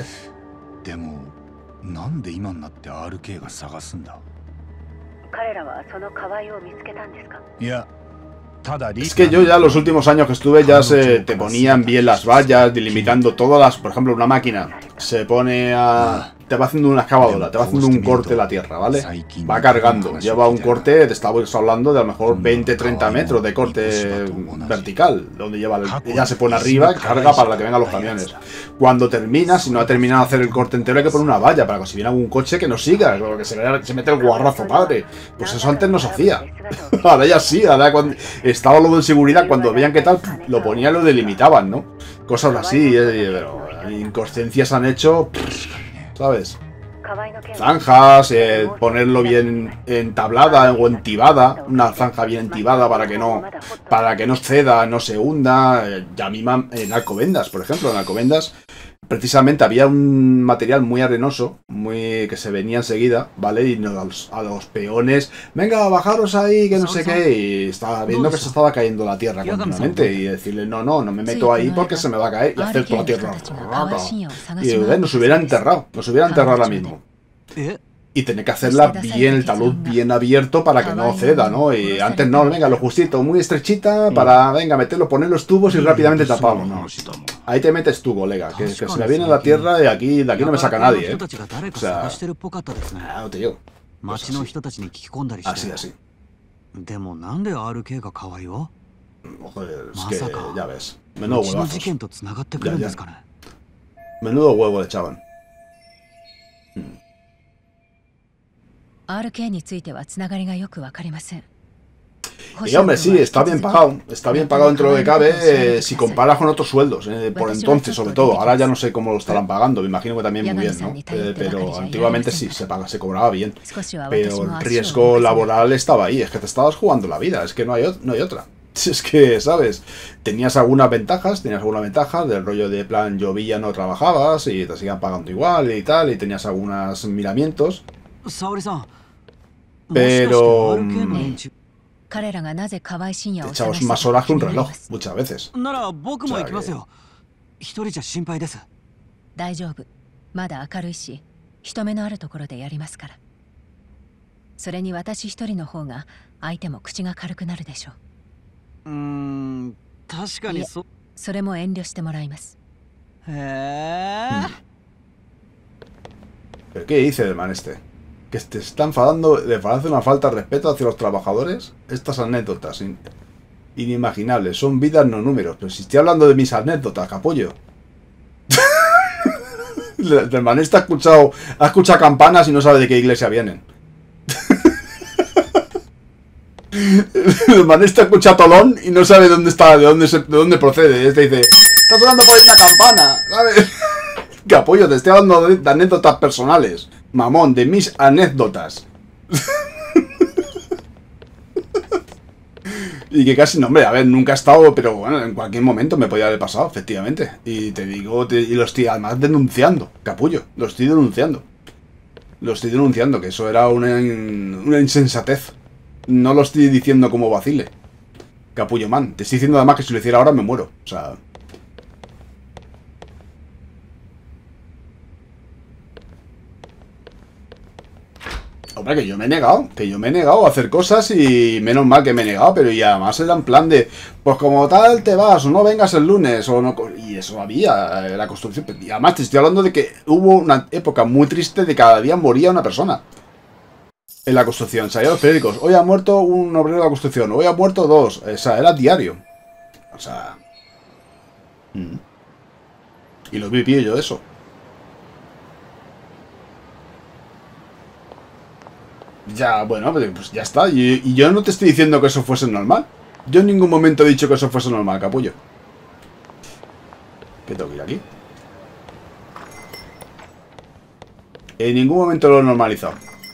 Es que yo ya los últimos años que estuve ya se te ponían bien las vallas, delimitando todas las... Por ejemplo, una máquina se pone a... Te va haciendo una excavadora, te va haciendo un corte en la tierra, ¿vale? Va cargando, lleva un corte, te estamos hablando de a lo mejor veinte treinta metros de corte vertical, donde lleva el, ella se pone arriba y carga para que vengan los camiones. Cuando termina, si no ha terminado de hacer el corte entero, hay que poner una valla para que si viene algún coche que no siga, que se, vea, que se mete el guarrazo, padre. Pues eso antes no se hacía. Ahora ya sí, ahora cuando estaba lo de seguridad, cuando veían que tal, lo ponían, lo delimitaban, ¿no? Cosas así, pero inconsciencias han hecho... ¿Sabes? Zanjas, eh, ponerlo bien entablada o entibada, una zanja bien entibada para que no para que no ceda, no se hunda. Eh, ya misma en Alcobendas, por ejemplo, en Alcobendas precisamente había un material muy arenoso, muy que se venía enseguida, ¿vale? Y a los, a los peones, venga, bajaros ahí, que no sé qué, y estaba viendo que se estaba cayendo la tierra continuamente, y decirle, no, no, no me meto ahí porque se me va a caer, y hacer toda la tierra. Y eh, nos hubiera enterrado, nos hubiera enterrado ahora mismo. Y tener que hacerla bien, el talud bien abierto para que no ceda, ¿no? Y antes no, venga, lo justito, muy estrechita para, venga, meterlo, poner los tubos y rápidamente taparlo, ¿no? Ahí te metes tú, colega, que, que se me viene la tierra y aquí, de aquí no me saca nadie, ¿eh? O sea, ah, tío. Así, así. Joder, es que ya ves. Menudo huevazos. Ya, ya. Menudo huevo le echaban. Y hombre, sí, está bien pagado, está bien pagado dentro de lo que cabe, eh, si comparas con otros sueldos, eh, por entonces sobre todo. Ahora ya no sé cómo lo estarán pagando, me imagino que también muy bien, ¿no? Eh, pero antiguamente sí, se paga, se cobraba bien. Pero el riesgo laboral estaba ahí, es que te estabas jugando la vida, es que no hay, no hay otra. Es que, ¿sabes? Tenías algunas ventajas, tenías algunas ventajas del rollo de plan llovía, no trabajabas y te sigan pagando igual y tal, y tenías algunos miramientos. Pero... te echabas más horas que un reloj, muchas veces. O sea que... 大丈夫。まだ明るいし、人目のあるところでやりますから。それに私一人の方が相手も口が軽くなるでしょう。うーん、確かにそ。それも遠慮してもらいます。へえ。 ¿Pero qué dice el man este? ¿Que te está enfadando? ¿Le parece una falta de respeto hacia los trabajadores? Estas anécdotas in inimaginables, son vidas no números. Pero si estoy hablando de mis anécdotas, capullo. El man este ha escuchado, ha escuchado campanas y no sabe de qué iglesia vienen. El man este ha escuchado tolón y no sabe dónde está, de dónde, se, de dónde procede. Este dice, está sonando por ahí una campana, ¿sabes? Capullo, te estoy hablando de, de anécdotas personales. Mamón, de mis anécdotas. Y que casi, no, hombre, a ver, nunca he estado, pero bueno, en cualquier momento me podía haber pasado, efectivamente. Y te digo, te, y lo estoy además denunciando, capullo, lo estoy denunciando. Lo estoy denunciando, que eso era una, una insensatez. No lo estoy diciendo como vacile. Capullo man, te estoy diciendo además que si lo hiciera ahora me muero, o sea... Hombre, que yo me he negado, que yo me he negado a hacer cosas y menos mal que me he negado, pero y además era en plan de, pues como tal te vas o no vengas el lunes o no, y eso había, la construcción, y además te estoy hablando de que hubo una época muy triste de que cada día moría una persona en la construcción, salían los periódicos, hoy ha muerto un obrero de la construcción, hoy ha muerto dos, o sea, era diario, o sea, y lo viví yo eso. Ya, bueno, pues ya está. Y, y yo no te estoy diciendo que eso fuese normal. Yo en ningún momento he dicho que eso fuese normal, capullo. ¿Qué tengo que ir aquí? En ningún momento lo he normalizado.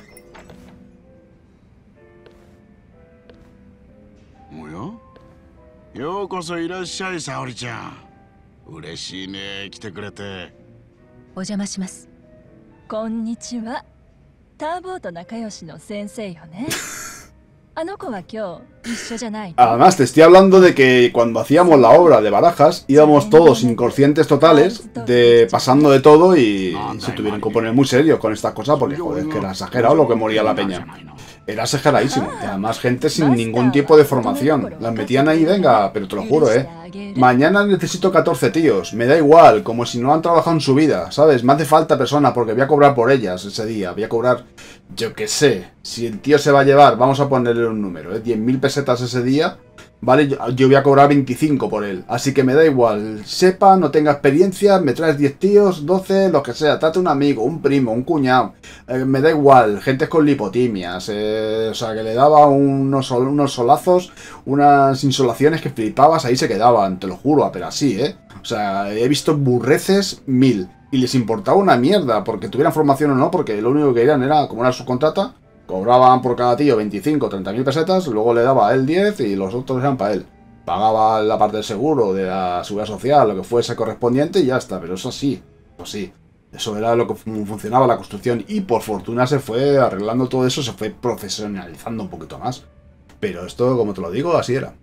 Yo koso irashai, Saori-chan. Ureshii ne, kite kurete. お邪魔します。 こんにちは。ターボーと仲良しの先生よね。あの子は今日一緒じゃない。 Además, te estoy hablando de que cuando hacíamos la obra de Barajas íbamos todos inconscientes totales, de pasando de todo y se tuvieron que poner muy serios con estas cosas porque, joder, que era exagerado lo que moría la peña. Era exageradísimo. Y además gente sin ningún tipo de formación. Las metían ahí, venga, pero te lo juro, eh. Mañana necesito catorce tíos. Me da igual, como si no han trabajado en su vida, ¿sabes? Me hace falta persona porque voy a cobrar por ellas ese día. Voy a cobrar, yo qué sé. Si el tío se va a llevar, vamos a ponerle un número, ¿eh? diez mil pesetas ese día. Vale, yo, yo voy a cobrar veinticinco por él. Así que me da igual. Sepa, no tenga experiencia, me traes diez tíos, doce, lo que sea. Trate un amigo, un primo, un cuñado. Eh, me da igual. Gente con lipotimias. Eh, o sea, que le daba unos, sol, unos solazos, unas insolaciones que flipabas. Ahí se quedaban, te lo juro, pero así, ¿eh? O sea, he visto burreces mil. Y les importaba una mierda, porque tuvieran formación o no, porque lo único que querían era, como era subcontrata, cobraban por cada tío veinticinco o treinta mil pesetas, luego le daba a él diez y los otros eran para él. Pagaba la parte del seguro, de la seguridad social, lo que fuese correspondiente y ya está, pero eso sí, pues sí. Eso era lo que funcionaba la construcción y por fortuna se fue arreglando todo eso, se fue profesionalizando un poquito más. Pero esto, como te lo digo, así era.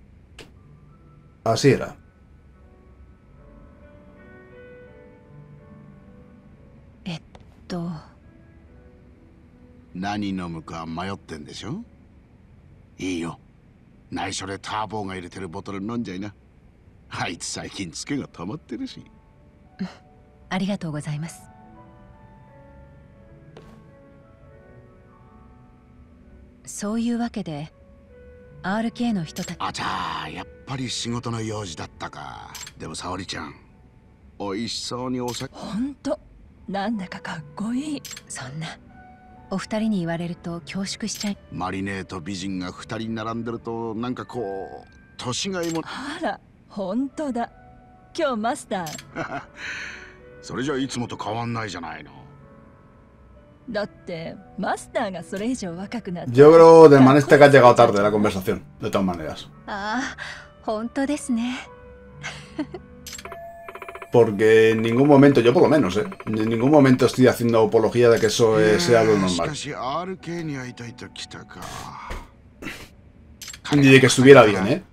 Así era. Esto... 何飲むか迷ってんでしょ。いいよ。内緒でターボーが入れてるボトル飲んじゃいな。あいつ最近ツケが溜まってるし。 ありがとうございます。そういうわけで アールケー の人たち。 あちゃー、やっぱり仕事の用事だったか。でも沙織ちゃん、おいしそうにお酒。 ほんと、なんだかかっこいい。 そんな。お二人に言われると恐縮しちゃい。 マリネーと美人が二人並んでるとなんかこう年がいも。 あら、ほんとだ。今日マスター。 それじゃいつもと変わんないじゃないの。 だってマスターがそれ以上若くなって。 Yo creo del man este que ha llegado tarde la conversación, de todas maneras. ああ、本当ですね。 Porque en ningún momento, yo por lo menos, ¿eh? En ningún momento estoy haciendo apología de que eso es, sea lo normal. Ni de que estuviera bien, ¿eh?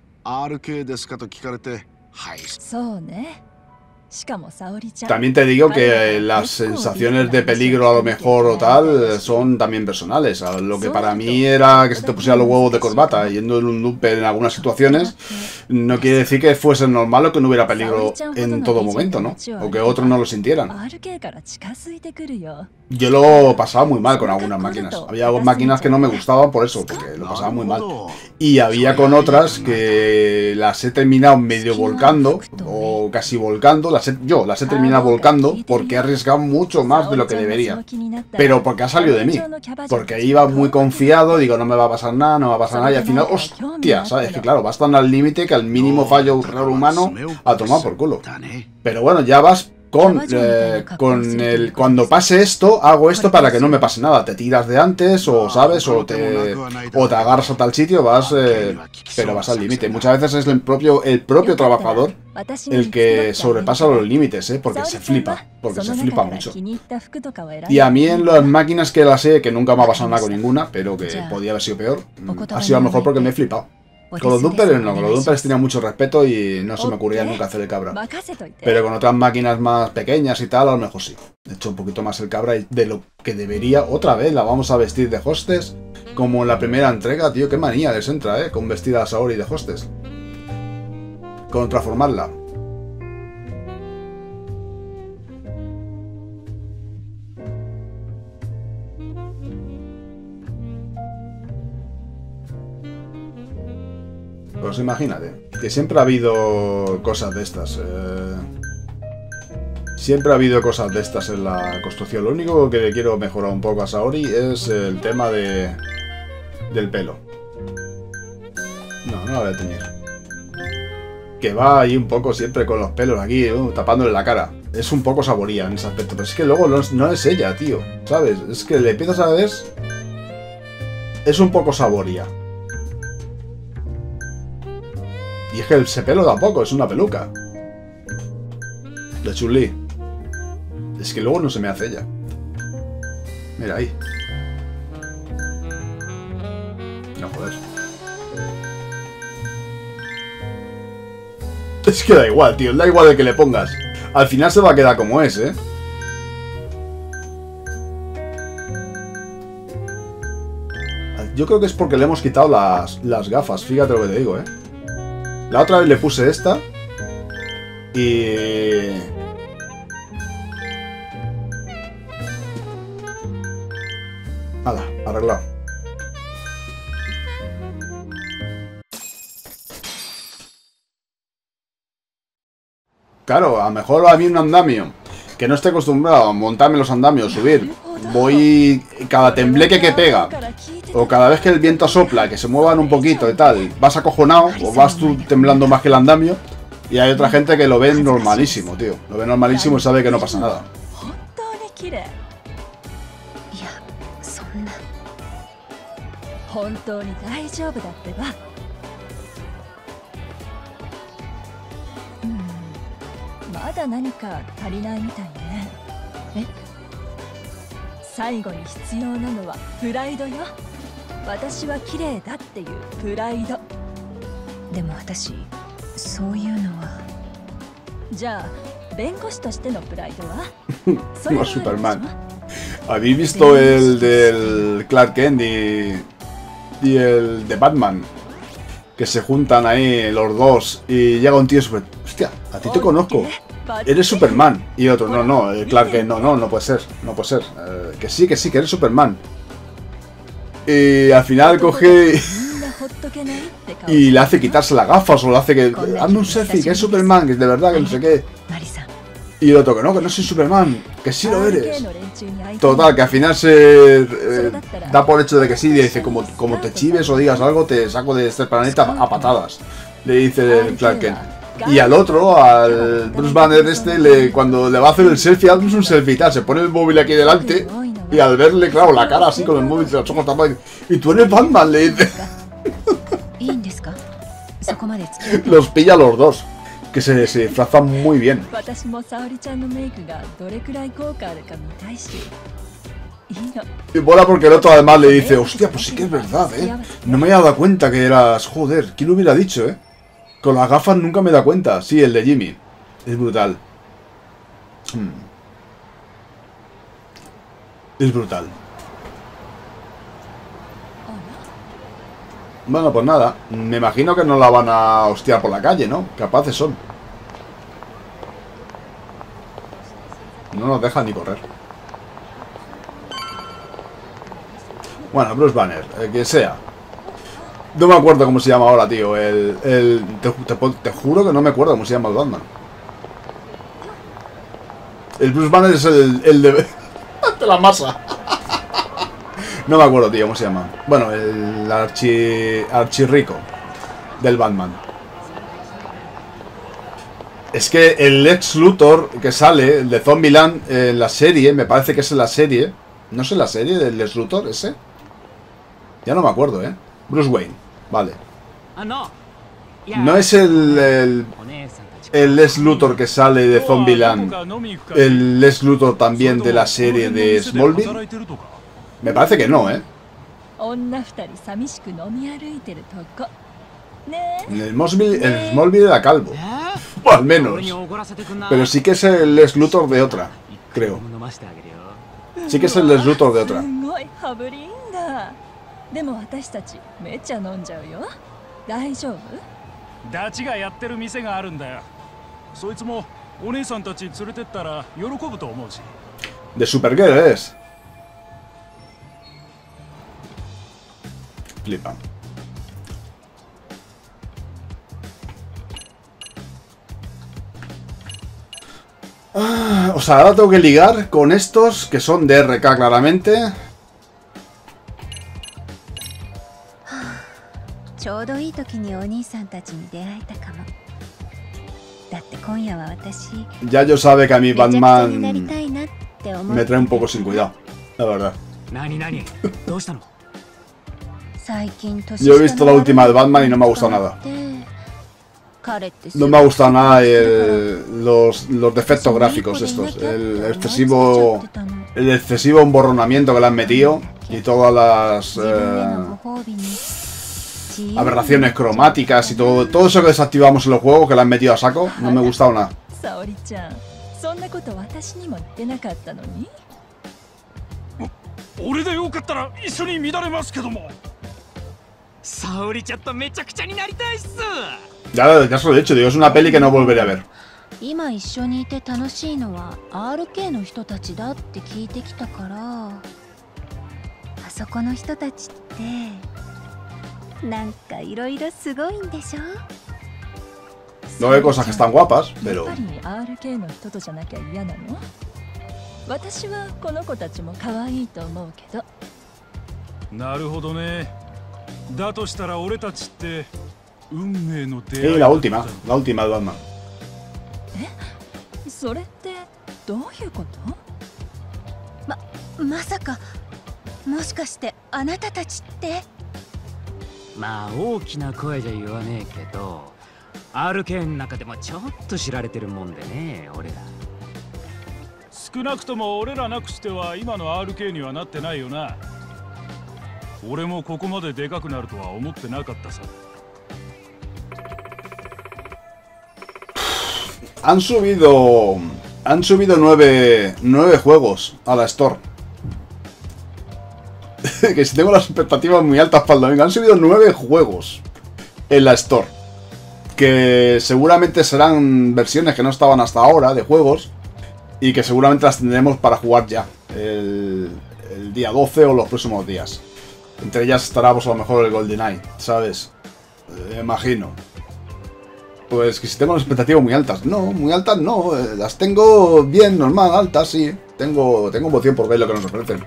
そうね。 También te digo que las sensaciones de peligro a lo mejor o tal son también personales. Lo que para mí era que se te pusiera los huevos de corbata yendo en un loop en algunas situaciones, no quiere decir que fuese normal o que no hubiera peligro en todo momento, ¿no? O que otros no lo sintieran. Yo lo pasaba muy mal con algunas máquinas. Había máquinas que no me gustaban por eso, porque lo pasaba muy mal. Y había con otras que las he terminado medio volcando, o casi volcando. Las he, yo las he terminado volcando porque he arriesgado mucho más de lo que debería. Pero porque ha salido de mí. Porque iba muy confiado, digo, no me va a pasar nada, no me va a pasar nada. Y al final, hostia, ¿sabes? Que claro, vas tan al límite que al mínimo fallo humano a tomar por culo. Pero bueno, ya vas con, eh, con el... Cuando pase esto, hago esto para que no me pase nada. Te tiras de antes, o sabes, o te, o te agarras a tal sitio, vas... Eh, pero vas al límite. Muchas veces es el propio, el propio trabajador el que sobrepasa los límites, ¿eh? Porque se flipa. Porque se flipa mucho. Y a mí en las máquinas que las sé, que nunca me ha pasado nada con ninguna, pero que podía haber sido peor, ha sido a lo mejor porque me he flipado. Con los Dumplers no, con los Dumplers tenía mucho respeto y no se me ocurría nunca hacer el cabra. Pero con otras máquinas más pequeñas y tal, a lo mejor sí. He hecho un poquito más el cabra de lo que debería. Otra vez la vamos a vestir de hostess, como en la primera entrega, tío. Qué manía les entra, eh, con vestir a Saori de hostess. Con transformarla. Pues imagínate, que siempre ha habido cosas de estas. Eh, siempre ha habido cosas de estas en la construcción. Lo único que le quiero mejorar un poco a Saori es el tema de del pelo. No, no la voy a teñir. Que va ahí un poco siempre con los pelos aquí, uh, tapándole la cara. Es un poco Saboría en ese aspecto. Pero es que luego no es, no es ella, tío. ¿Sabes? Es que le empiezas a ver... Es un poco Saboría. Y es que ese pelo tampoco, es una peluca. De Chun-Li. Es que luego no se me hace ella. Mira ahí. No, joder. Es que da igual, tío. Da igual el que le pongas. Al final se va a quedar como es, ¿eh? Yo creo que es porque le hemos quitado las, las gafas. Fíjate lo que te digo, ¿eh? La otra vez le puse esta. Y... Hala, arreglado. Claro, a lo mejor a mí un andamio que no esté acostumbrado a montarme los andamios, subir, voy cada tembleque que pega, o cada vez que el viento sopla, que se muevan un poquito y tal, vas acojonado, o vas tú temblando más que el andamio, y hay otra gente que lo ve normalísimo, tío. Lo ve normalísimo y sabe que no pasa nada. No, Superman. ¿Habéis visto el del Clark Kent y, y el de Batman? Que se juntan ahí los dos y llega un tío super... Hostia, a ti te conozco. Eres Superman. Y otro, no, no, Clark Kent, no, no, no puede ser. No puede ser. Eh, que sí, que sí, que eres Superman. Y al final coge... Y le hace quitarse las gafas o le hace que... Hazme un selfie, que es Superman, que es de verdad, que no sé qué. Y el otro, que no, que no soy Superman, que sí lo eres. Total, que al final se eh, da por hecho de que sí, y dice, como, como te chives o digas algo, te saco de este planeta a patadas. Le dice Clark Kent. Y al otro, al Bruce Banner este, le, cuando le va a hacer el selfie, hazme un selfie y tal, se pone el móvil aquí delante, y al verle, claro, la cara así con el móvil, los ojos tapados, y tú eres Batman, le dice. Los pilla a los dos. Que se, se disfrazan muy bien. Y mola porque el otro además le dice, hostia, pues sí que es verdad, eh. No me había dado cuenta que eras... Joder, ¿quién lo hubiera dicho, eh? Con las gafas nunca me da cuenta. Sí, el de Jimmy. Es brutal. Hmm. Es brutal. Bueno, pues nada. Me imagino que no la van a hostiar por la calle, ¿no? Capaces son. No nos dejan ni correr. Bueno, Bruce Banner, el que sea. No me acuerdo cómo se llama ahora, tío. El... el te, te, te juro que no me acuerdo cómo se llama el Batman. El Bruce Banner es el, el de... de la masa. No me acuerdo, tío, cómo se llama. Bueno, el archi... archirrico del Batman. Es que el Lex Luthor que sale, el de Zombieland, en la serie, me parece que es en la serie. ¿No es en la serie del Lex Luthor ese? Ya no me acuerdo, ¿eh? Bruce Wayne, vale. No es el... el El Lex Luthor que sale de Zombieland, el Lex Luthor también de la serie de Smallville. Me parece que no, ¿eh? En el Smallville, el Smallville era calvo, o al menos. Pero sí que es el Lex Luthor de otra, creo. Sí que es el Lex Luthor de otra. でも私たちめっちゃ飲んじゃうよ。大丈夫？ダチがやってる店があるんだよ。そいつもお姉さんたち連れてったら喜ぶと思うし。 De Supergirl es. Flipa. Ah, o sea, ahora tengo que ligar con estos que son de R K claramente. ちょうどいい時にお兄さんたちに出会えたかも。だって今夜は私 Ya yo sabe que a mí Batman me trae un poco sin cuidado, la verdad. Yo he visto la última de Batman y no me ha gustado nada. No me ha gustado nada el, los, los defectos gráficos estos. El excesivo, el excesivo emborronamiento que le han metido y todas las... Eh, aberraciones cromáticas y todo, todo eso que desactivamos en los juegos que le han metido a saco, no me ha gustado nada. Ya, ya se lo he dicho, digo, es una peli que no volveré a ver. 今一緒にいて楽しいのは アールケー の人たちだって聞いてきたから、あそこの人たちってなんかいろいろすごいんでしょ。 No hay cosas que están guapas, pero やっぱり アールケー の人とじゃなきゃ嫌なの？私はこの子たちも可愛いと思うけど。なるほどね。だとしたら俺たちって運命の出会い。 Sí, la última, la última de Batman. え？それってどういうこと？ ま、まさかもしかしてあなたたちって？ まあ大きな声じゃ言わねえけど、アールケー の中でもちょっと知られてるもんでね、俺ら。 少なくとも俺らなくしては今の アールケー にはなってないよな。俺もここまででかくなるとは思ってなかったさ。 Han subido... Han subido nueve, nueve juegos a la Store. Que si tengo las expectativas muy altas para el domingo. Han subido nueve juegos en la Store. Que seguramente serán versiones que no estaban hasta ahora de juegos. Y que seguramente las tendremos para jugar ya. El, el día doce o los próximos días. Entre ellas estará pues, a lo mejor el GoldenEye, ¿sabes? Eh, imagino. Pues que si tengo las expectativas muy altas. No, muy altas no. Eh, las tengo bien, normal, altas, sí. Tengo, tengo emoción por ver lo que nos ofrecen.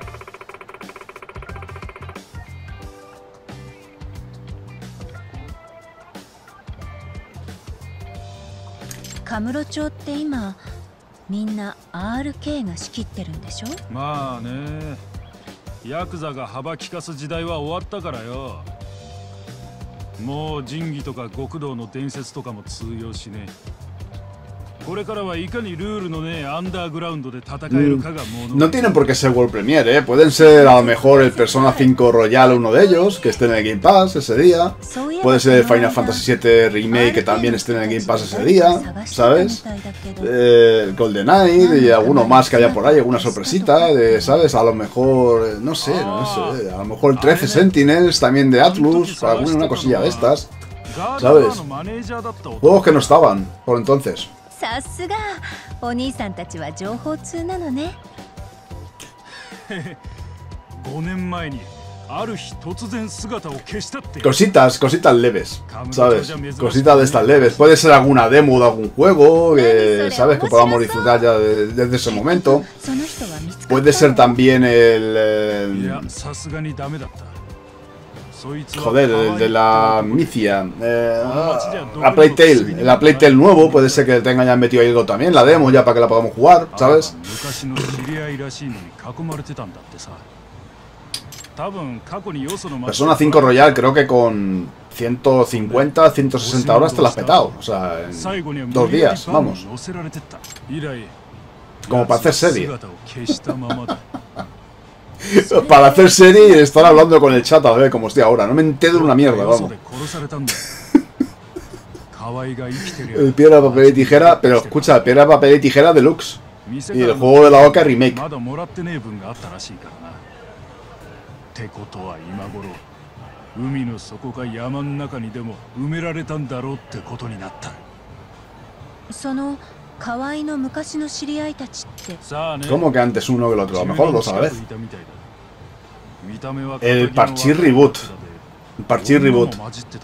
Kamurochoって今みんな アールケー が仕切ってるんでしょ。 まあね。ヤクザが幅利かす時代は終わったからよ。もう仁義とか極道の伝説とかも通用しねえ。これからはいかにルールのねえアンダーグラウンドで戦えるかがもの。 No tienen por qué ser World Premiere, ¿eh? Pueden ser a lo mejor el Persona cinco Royal uno de ellos, que esté en el Game Pass ese día. Puede ser el Final Fantasy siete Remake, que también esté en el Game Pass ese día, ¿sabes? Eh, GoldenEye y alguno más que haya por ahí, alguna sorpresita, de, ¿sabes? A lo mejor, no sé, no sé, a lo mejor el trece Sentinels también de Atlus, o alguna una cosilla de estas, ¿sabes? Juegos que no estaban por entonces. さすがお兄さんたちは情報通なのね。 ごねんまえにある日突然姿を消したって。 Cositas, cositas leves, ¿sabes? Cositas de estas leves. Puede ser alguna demo de algún juego que, ¿sabes? Que podamos disfrutar ya de, desde ese momento. Puede ser también el... el Joder, el de la Micia. Eh, la Playtale. La Playtale nuevo, puede ser que tengan ya metido algo también. La demo ya para que la podamos jugar, ¿sabes? Persona cinco Royal, creo que con ciento cincuenta, ciento sesenta horas te la has petado. O sea, en dos días, vamos. Como para hacer serie. Para hacer serie y estar hablando con el chat a ver como estoy ahora. No me entero una mierda, vamos. El piedra, papel y tijera, pero escucha, piedra, papel y tijera deluxe. Y el juego de la Oca remake. ¿Cómo que antes uno que el otro? A lo mejor dos a la vez. El Parchís Reboot. El Parchís Reboot.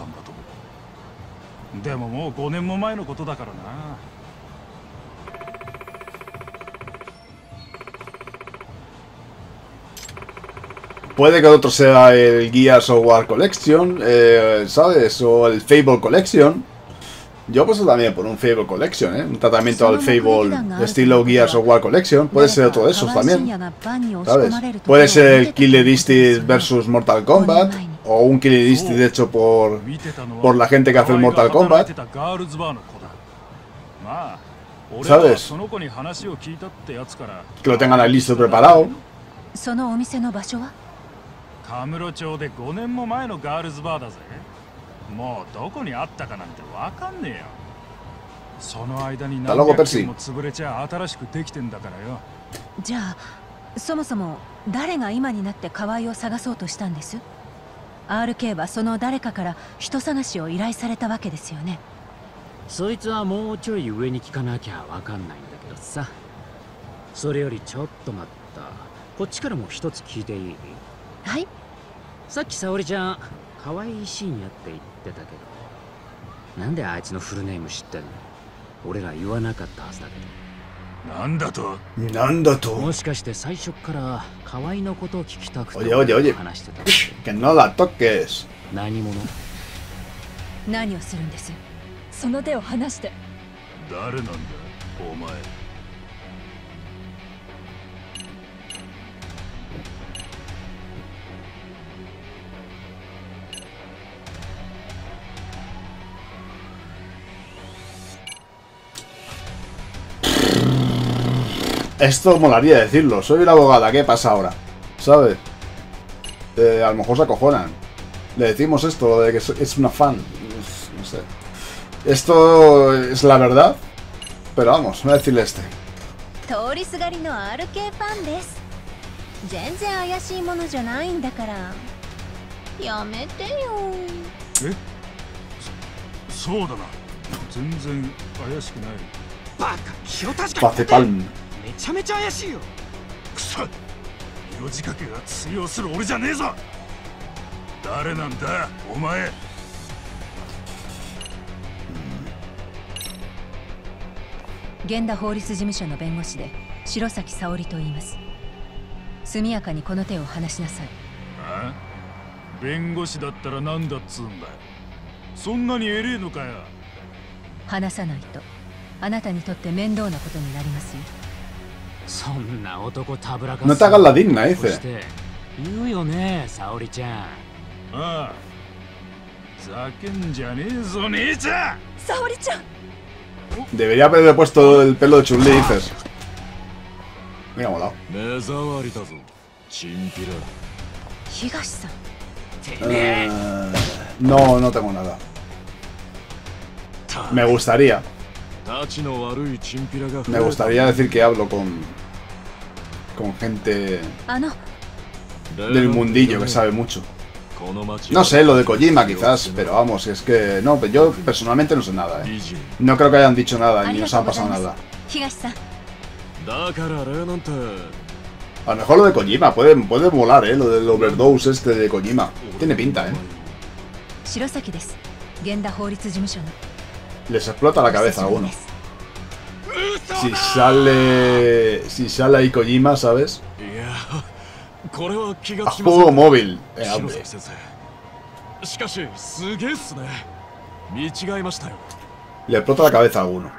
Puede que el otro sea el Gears of War Collection, eh, ¿sabes? O el Fable Collection. Yo pues también por un Fable Collection, ¿eh? Un tratamiento al Fable estilo Gears of War Collection. Puede ser otro de esos también, ¿sabes? Puede ser el Killer Instinct versus Mortal Kombat. O un Killer Instinct hecho por, por la gente que hace el Mortal Kombat. ¿Sabes? Que lo tengan ahí listo, preparado. Hasta luego, Percy. アールケー はその誰かから人探しを依頼されたわけですよね。 そいつはもうちょい上に聞かなきゃわかんないんだけどさ。それよりちょっと待った。こっちからも一つ聞いていい？ はい。 さっき沙織ちゃん、可愛いシーンやって言ってたけど、なんであいつのフルネーム知ってんの？俺ら言わなかったはずだけど。 なんだと？ なんだと？ もしかして最初から河合のことを聞きたくて話してた。 Que no la toques。 何者？ 何をするんです？その手を離して。 誰なんだ、お前。 Esto molaría decirlo. Soy la abogada, ¿qué pasa ahora? ¿Sabes? Eh, a lo mejor se acojonan. Le decimos esto, lo de que es una fan. No sé. Esto es la verdad. Pero vamos, voy a decirle este. Pacepalm. めちゃめちゃ怪しいよ。 くそ、色仕掛けが通用する俺じゃねえぞ。誰なんだ、お前。 源田法律事務所の弁護士で白崎沙織と言います。速やかにこの手を離しなさい。 あ？弁護士だったらなんだっつうんだ。そんなに偉えのかよ。 話さないとあなたにとって面倒なことになりますよ。 No te hagas la digna, dice. Debería haberle puesto el pelo de Chun-Li, dices. Mira, molado. Uh, no, no tengo nada. Me gustaría. Me gustaría decir que hablo con con gente del mundillo que sabe mucho. No sé, lo de Kojima quizás, pero vamos, es que no, yo personalmente no sé nada, ¿eh? No creo que hayan dicho nada, ni os han pasado nada. A lo mejor lo de Kojima, puede, puede volar, ¿eh? Lo del overdose este de Kojima. Tiene pinta, ¿eh? Les explota la cabeza a uno. Si sale... Si sale ahí Kojima, ¿sabes? A juego móvil. Eh, hombre. Le explota la cabeza a alguno.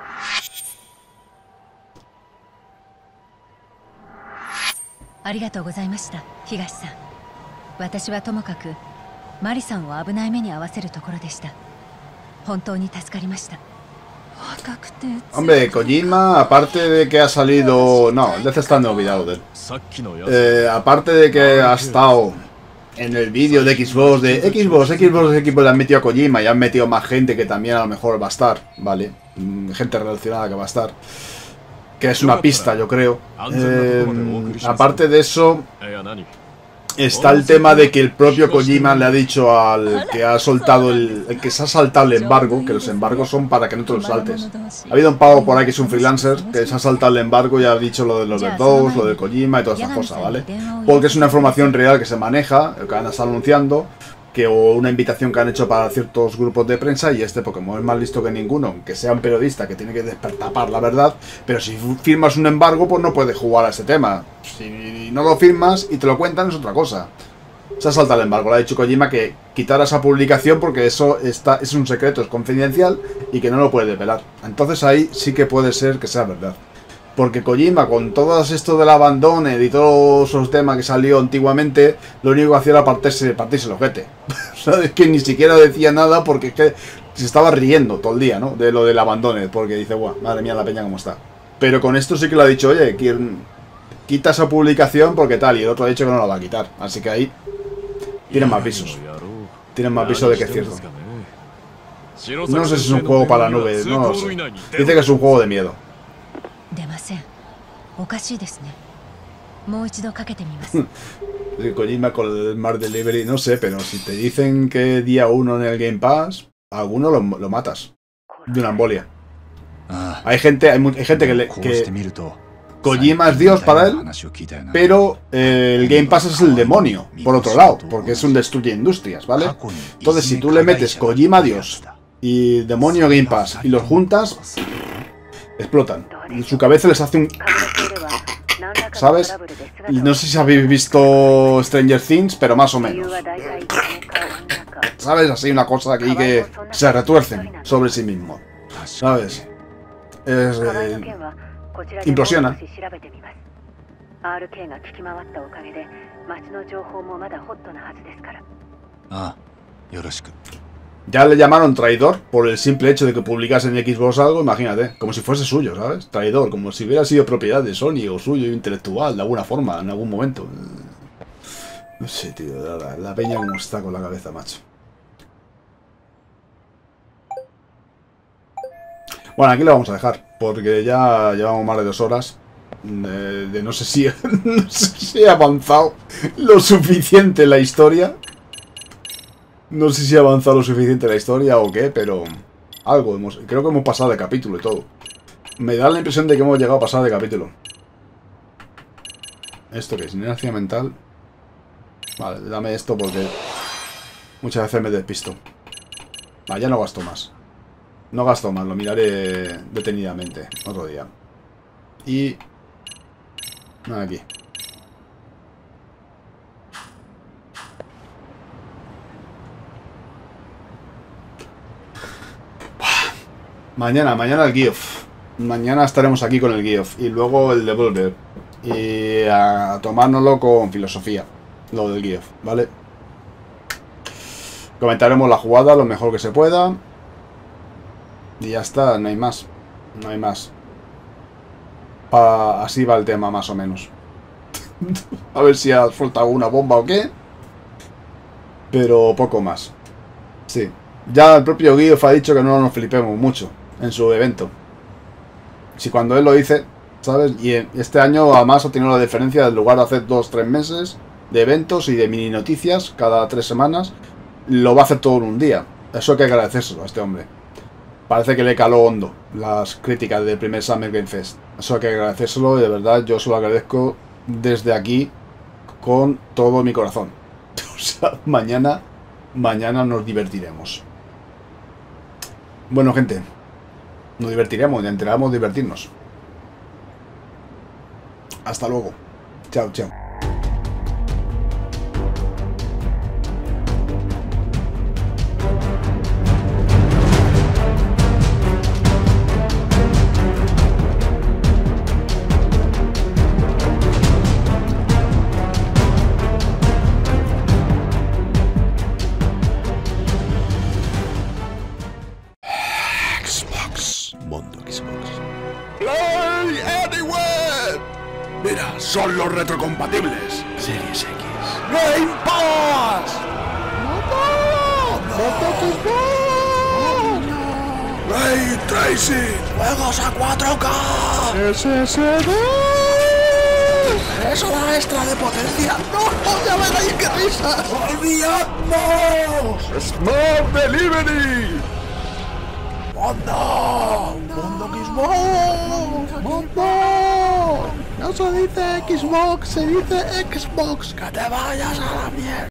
ありがとうございました、東さん。私はともかくマリさんを危ない目に遭わせるところでした。本当に助かりました。 Hombre, Kojima, aparte de que ha salido... No, el Death Stranding olvidado de él. Eh, aparte de que ha estado en el vídeo de Xbox, de Xbox, Xbox, Xbox le han metido a Kojima y han metido más gente que también a lo mejor va a estar, ¿vale? Gente relacionada que va a estar. Que es una pista, yo creo. Eh, aparte de eso... Está el tema de que el propio Kojima le ha dicho al que ha soltado el, el que se ha saltado el embargo, que los embargos son para que no te los saltes. Ha habido un pavo por ahí que es un freelancer que se ha saltado el embargo y ha dicho lo de los Dead dos, lo de Kojima y todas esas cosas, ¿vale? Porque es una información real que se maneja, que han estado anunciando, que o una invitación que han hecho para ciertos grupos de prensa, y este Pokémon es más listo que ninguno, aunque sea un periodista que tiene que despertapar la verdad, pero si firmas un embargo pues no puedes jugar a este tema. Si no lo firmas y te lo cuentan es otra cosa. Se ha saltado el embargo, le ha dicho Kojima que quitara esa publicación porque eso está, es un secreto, es confidencial y que no lo puede desvelar. Entonces ahí sí que puede ser que sea verdad. Porque Kojima, con todo esto del abandono y todos esos temas que salió antiguamente, lo único que hacía era partirse, partirse el ojete. O sea, es que ni siquiera decía nada porque es que se estaba riendo todo el día, ¿no? De lo del abandono, porque dice, guau, madre mía la peña cómo está. Pero con esto sí que lo ha dicho, oye, quita esa publicación porque tal, y el otro ha dicho que no la va a quitar. Así que ahí tienen más pisos. Tienen más pisos de que es cierto. No sé si es un juego para la nube, no lo sé. Dice que es un juego de miedo. Kojima con el Smart Delivery, no sé, pero si te dicen que día uno en el Game Pass, a alguno lo, lo matas de una embolia. Hay gente, hay, hay gente que, le, que Kojima es Dios para él, pero eh, el Game Pass es el demonio, por otro lado, porque es un destruye industrias, ¿vale? Entonces si tú le metes Kojima Dios y demonio Game Pass y los juntas, explotan. En su cabeza les hace un... ¿Sabes? No sé si habéis visto Stranger Things, pero más o menos. ¿Sabes? Así una cosa aquí que se retuercen sobre sí mismo. ¿Sabes? Es... Eh, implosiona. Ah, yoroshiku. Ya le llamaron traidor por el simple hecho de que publicase en Xbox algo, imagínate, como si fuese suyo, ¿sabes? Traidor, como si hubiera sido propiedad de Sony o suyo intelectual, de alguna forma, en algún momento. No sé, tío, la, la peña como está con la cabeza, macho. Bueno, aquí lo vamos a dejar, porque ya llevamos más de dos horas. De, de no sé si, no sé si he avanzado lo suficiente en la historia. No sé si ha avanzado lo suficiente la historia o qué, pero algo hemos... Creo que hemos pasado de capítulo y todo. Me da la impresión de que hemos llegado a pasar de capítulo. ¿Esto qué es? Inercia mental. Vale, dame esto porque muchas veces me despisto. Vale, ya no gasto más. No gasto más, lo miraré detenidamente otro día. Y... aquí. Mañana, mañana el Geoff. Mañana estaremos aquí con el Geoff. Y luego el Devolver. Y a tomárnoslo con filosofía. Lo del Geoff, ¿vale? Comentaremos la jugada lo mejor que se pueda. Y ya está, no hay más. No hay más. Pa... Así va el tema, más o menos. A ver si ha soltado una bomba o qué. Pero poco más. Sí. Ya el propio Geoff ha dicho que no nos flipemos mucho en su evento. Si cuando él lo dice, ¿sabes? Y este año además ha tenido la diferencia del lugar de hacer dos, tres meses de eventos y de mini noticias cada tres semanas, lo va a hacer todo en un día. Eso hay que agradecérselo a este hombre. Parece que le caló hondo las críticas del primer Summer Game Fest. Eso hay que agradecérselo y de verdad yo se lo agradezco desde aquí con todo mi corazón. O sea, mañana, mañana nos divertiremos. Bueno, gente, nos divertiremos, ya enteramos divertirnos. Hasta luego. Chao, chao. son los retrocompatibles. Series X. ¡Game Pass! ¡Ray Tracing! ¡Juegos a cuatro K! S S D. ¡Eso da extra de potencia! ¡No! ¡Ya ven ahí qué risas! ¡Olvidadnos! ¡Smart Delivery! ¡Mondo! ¡Mondo Xbox! ¡Mondo! No se dice Xbox, se dice Xbox. ¡Que te vayas a la mierda!